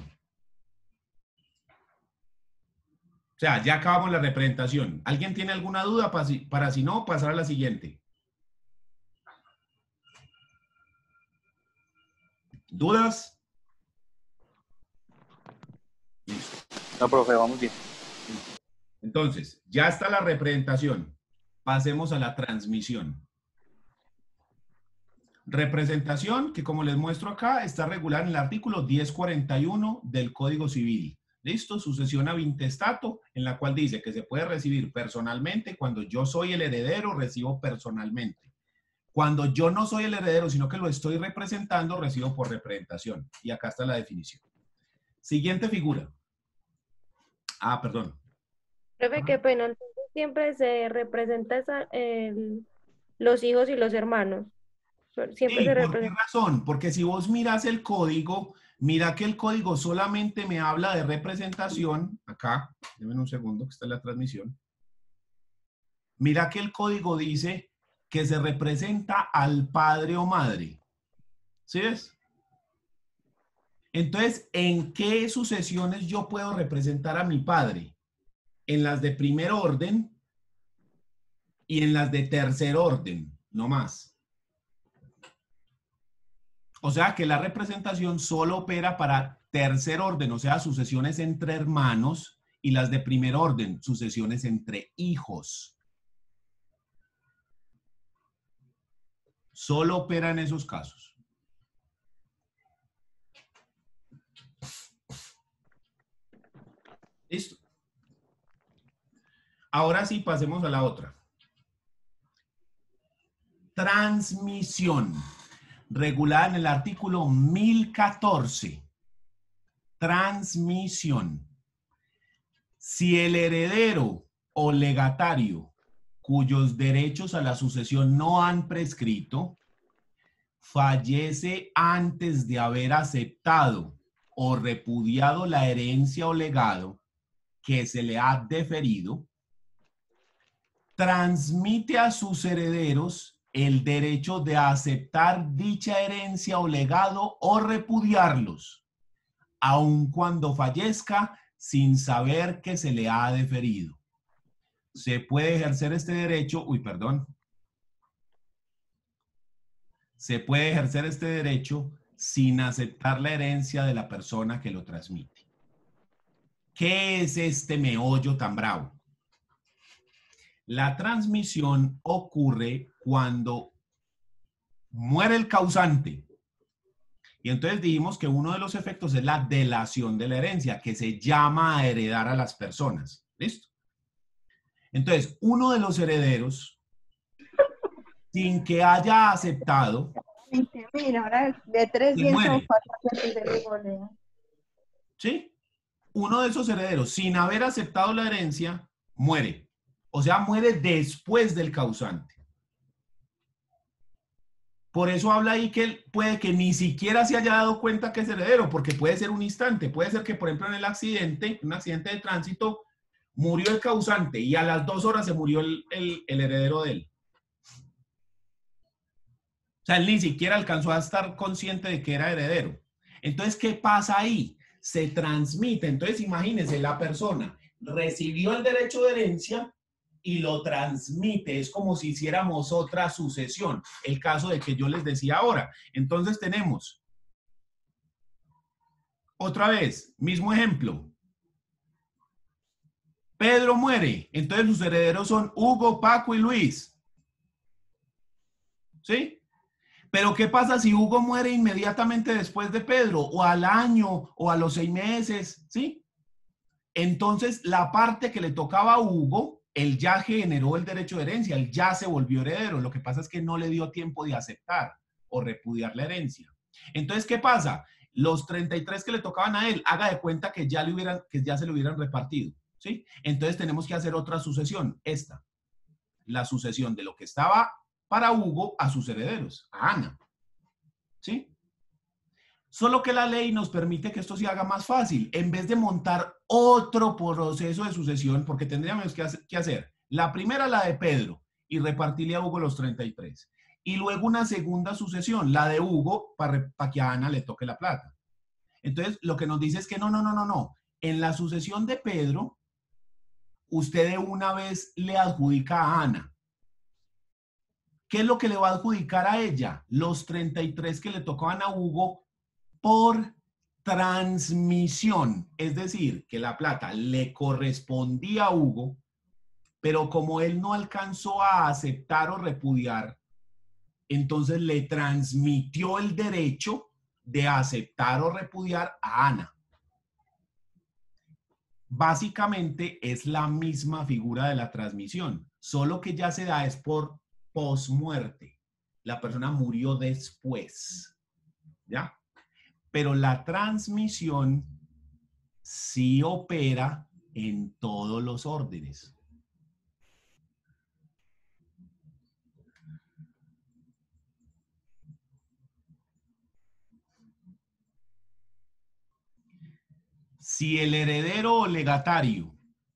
O sea, ya acabamos la representación. ¿Alguien tiene alguna duda para si no, pasar a la siguiente? ¿Dudas? Listo. No, profe, vamos bien. Entonces, ya está la representación. Pasemos a la transmisión. Representación, que como les muestro acá, está regulada en el artículo 1041 del Código Civil. ¿Listo? Sucesión ab intestato, en la cual dice que se puede recibir personalmente. Cuando yo soy el heredero, recibo personalmente. Cuando yo no soy el heredero, sino que lo estoy representando, recibo por representación. Y acá está la definición. Siguiente figura. Ah, perdón. Profe, qué pena. Entonces siempre se representa los hijos y los hermanos. Siempre Sí, se ¿por qué representa. razón? Porque si vos miras el código, Mira que el código solamente me habla de representación. Acá, denme un segundo, que está en la transmisión. Mira que el código dice que se representa al padre o madre. ¿Sí ves? Entonces, ¿en qué sucesiones yo puedo representar a mi padre? En las de primer orden y en las de tercer orden, no más. O sea que la representación solo opera para tercer orden, o sea, sucesiones entre hermanos, y las de primer orden, sucesiones entre hijos. Solo opera en esos casos. Listo. Ahora sí, pasemos a la otra. Transmisión, regulada en el artículo 1014. Transmisión. Si el heredero o legatario cuyos derechos a la sucesión no han prescrito, fallece antes de haber aceptado o repudiado la herencia o legado que se le ha deferido, transmite a sus herederos el derecho de aceptar dicha herencia o legado o repudiarlos, aun cuando fallezca sin saber que se le ha deferido. Se puede ejercer este derecho, se puede ejercer este derecho sin aceptar la herencia de la persona que lo transmite. ¿Qué es este meollo tan bravo? La transmisión ocurre cuando muere el causante. Y entonces dijimos que uno de los efectos es la delación de la herencia, que se llama a heredar a las personas. ¿Listo? Entonces, uno de los herederos, sin que haya aceptado, 20.000, ahora de se muere. 300 ¿Sí? Uno de esos herederos, sin haber aceptado la herencia, muere. O sea, muere después del causante. Por eso habla ahí que él puede que ni siquiera se haya dado cuenta que es heredero, porque puede ser un instante. Puede ser que, por ejemplo, en el accidente, un accidente de tránsito, murió el causante y a las 2 horas se murió el heredero de él. O sea, él ni siquiera alcanzó a estar consciente de que era heredero. Entonces, ¿qué pasa ahí? Se transmite. Entonces, imagínense, la persona recibió el derecho de herencia y lo transmite. Es como si hiciéramos otra sucesión. El caso de que yo les decía ahora. Entonces, tenemos, otra vez, mismo ejemplo. Pedro muere. Entonces, sus herederos son Hugo, Paco y Luis. ¿Sí? Pero ¿qué pasa si Hugo muere inmediatamente después de Pedro, o al año, o a los 6 meses? ¿Sí? Entonces, la parte que le tocaba a Hugo, él ya generó el derecho de herencia, él ya se volvió heredero. Lo que pasa es que no le dio tiempo de aceptar o repudiar la herencia. Entonces, ¿qué pasa? Los 33 que le tocaban a él, haga de cuenta que ya se le hubieran repartido. ¿Sí? Entonces, tenemos que hacer otra sucesión, esta. La sucesión de lo que estaba para Hugo a sus herederos, a Ana. ¿Sí? Solo que la ley nos permite que esto se haga más fácil. En vez de montar otro proceso de sucesión, porque tendríamos que hacer la primera, la de Pedro, y repartirle a Hugo los 33. Y luego una segunda sucesión, la de Hugo, para que a Ana le toque la plata. Entonces, lo que nos dice es que no. En la sucesión de Pedro, usted de una vez le adjudica a Ana. ¿Qué es lo que le va a adjudicar a ella? Los 33 que le tocaban a Hugo por transmisión. Es decir, que la plata le correspondía a Hugo, pero como él no alcanzó a aceptar o repudiar, entonces le transmitió el derecho de aceptar o repudiar a Ana. Básicamente es la misma figura de la transmisión, solo que ya se da es por posmuerte. La persona murió después, ¿ya? Pero la transmisión sí opera en todos los órdenes. Si el heredero o legatario,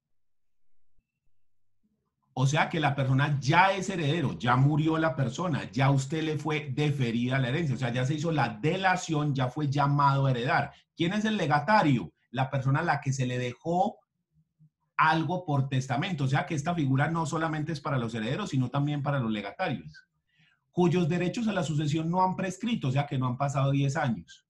o sea que la persona ya es heredero, ya murió la persona, ya usted le fue deferida la herencia, o sea, ya se hizo la delación, ya fue llamado a heredar. ¿Quién es el legatario? La persona a la que se le dejó algo por testamento, o sea que esta figura no solamente es para los herederos, sino también para los legatarios, cuyos derechos a la sucesión no han prescrito, o sea que no han pasado 10 años.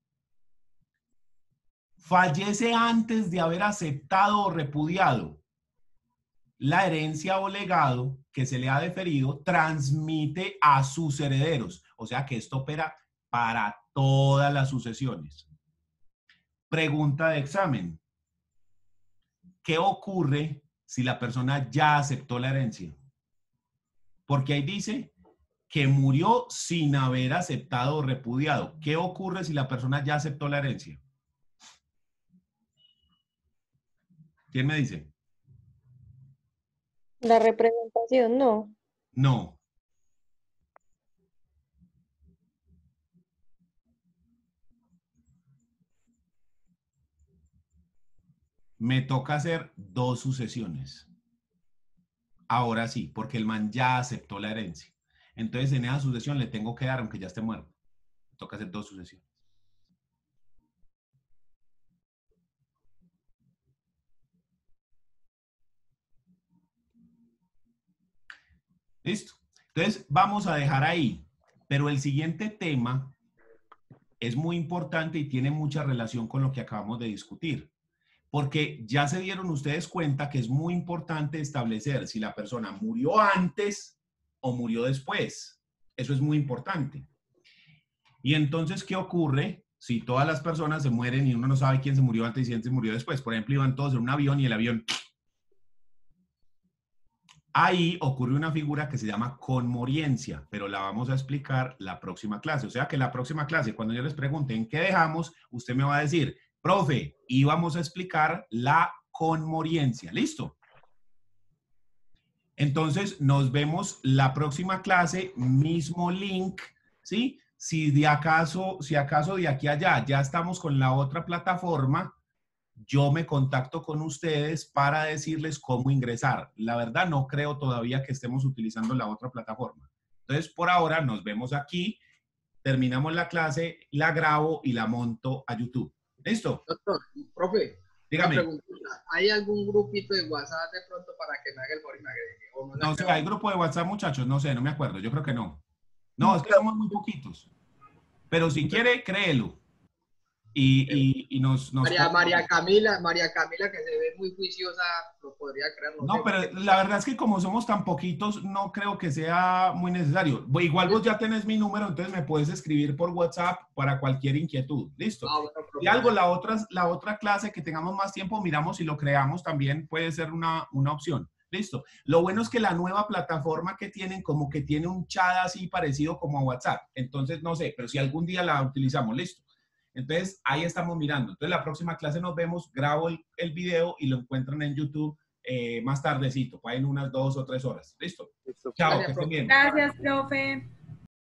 Fallece antes de haber aceptado o repudiado la herencia o legado que se le ha deferido, transmite a sus herederos. O sea que esto opera para todas las sucesiones. Pregunta de examen. ¿Qué ocurre si la persona ya aceptó la herencia? Porque ahí dice que murió sin haber aceptado o repudiado. ¿Qué ocurre si la persona ya aceptó la herencia? ¿Quién me dice? La representación, no. No. Me toca hacer 2 sucesiones. Ahora sí, porque el man ya aceptó la herencia. Entonces, en esa sucesión le tengo que dar, aunque ya esté muerto. Me toca hacer 2 sucesiones. ¿Listo? Entonces, vamos a dejar ahí. Pero el siguiente tema es muy importante y tiene mucha relación con lo que acabamos de discutir. Porque ya se dieron ustedes cuenta que es muy importante establecer si la persona murió antes o murió después. Eso es muy importante. Y entonces, ¿qué ocurre si todas las personas se mueren y uno no sabe quién se murió antes y quién se murió después? Por ejemplo, iban todos en un avión y el avión... Ahí ocurre una figura que se llama conmoriencia, pero la vamos a explicar la próxima clase. O sea que la próxima clase, cuando yo les pregunte en qué dejamos, usted me va a decir, profe, íbamos a explicar la conmoriencia. ¿Listo? Entonces, nos vemos la próxima clase, mismo link, ¿sí? Si acaso de aquí a allá ya estamos con la otra plataforma, yo me contacto con ustedes para decirles cómo ingresar. La verdad, no creo todavía que estemos utilizando la otra plataforma. Entonces, por ahora, nos vemos aquí, terminamos la clase, la grabo y la monto a YouTube. ¿Listo? Doctor, profe, dígame. una preguntita. ¿Hay algún grupito de WhatsApp de pronto para que me haga el favor y me agregue? ¿O no No sé, ¿hay grupo de WhatsApp, muchachos? No sé, no me acuerdo. Yo creo que no. No, es que somos muy poquitos. Pero si quiere, créelo. Y nos María Camila, que se ve muy juiciosa, lo podría creer. No, pero la verdad es que como somos tan poquitos, no creo que sea muy necesario. Igual vos ya tenés mi número, entonces me puedes escribir por WhatsApp para cualquier inquietud. ¿Listo? Bueno, y algo, la otra clase que tengamos más tiempo, miramos si lo creamos, también puede ser una opción. ¿Listo? Lo bueno es que la nueva plataforma que tienen, como que tiene un chat así parecido como a WhatsApp. Entonces, no sé, pero si algún día la utilizamos, ¿listo? Entonces, ahí estamos mirando. Entonces, la próxima clase nos vemos, grabo el video y lo encuentran en YouTube más tardecito, en unas 2 o 3 horas. ¿Listo? Listo. Chao, Gracias, que estén bien. Gracias, profe.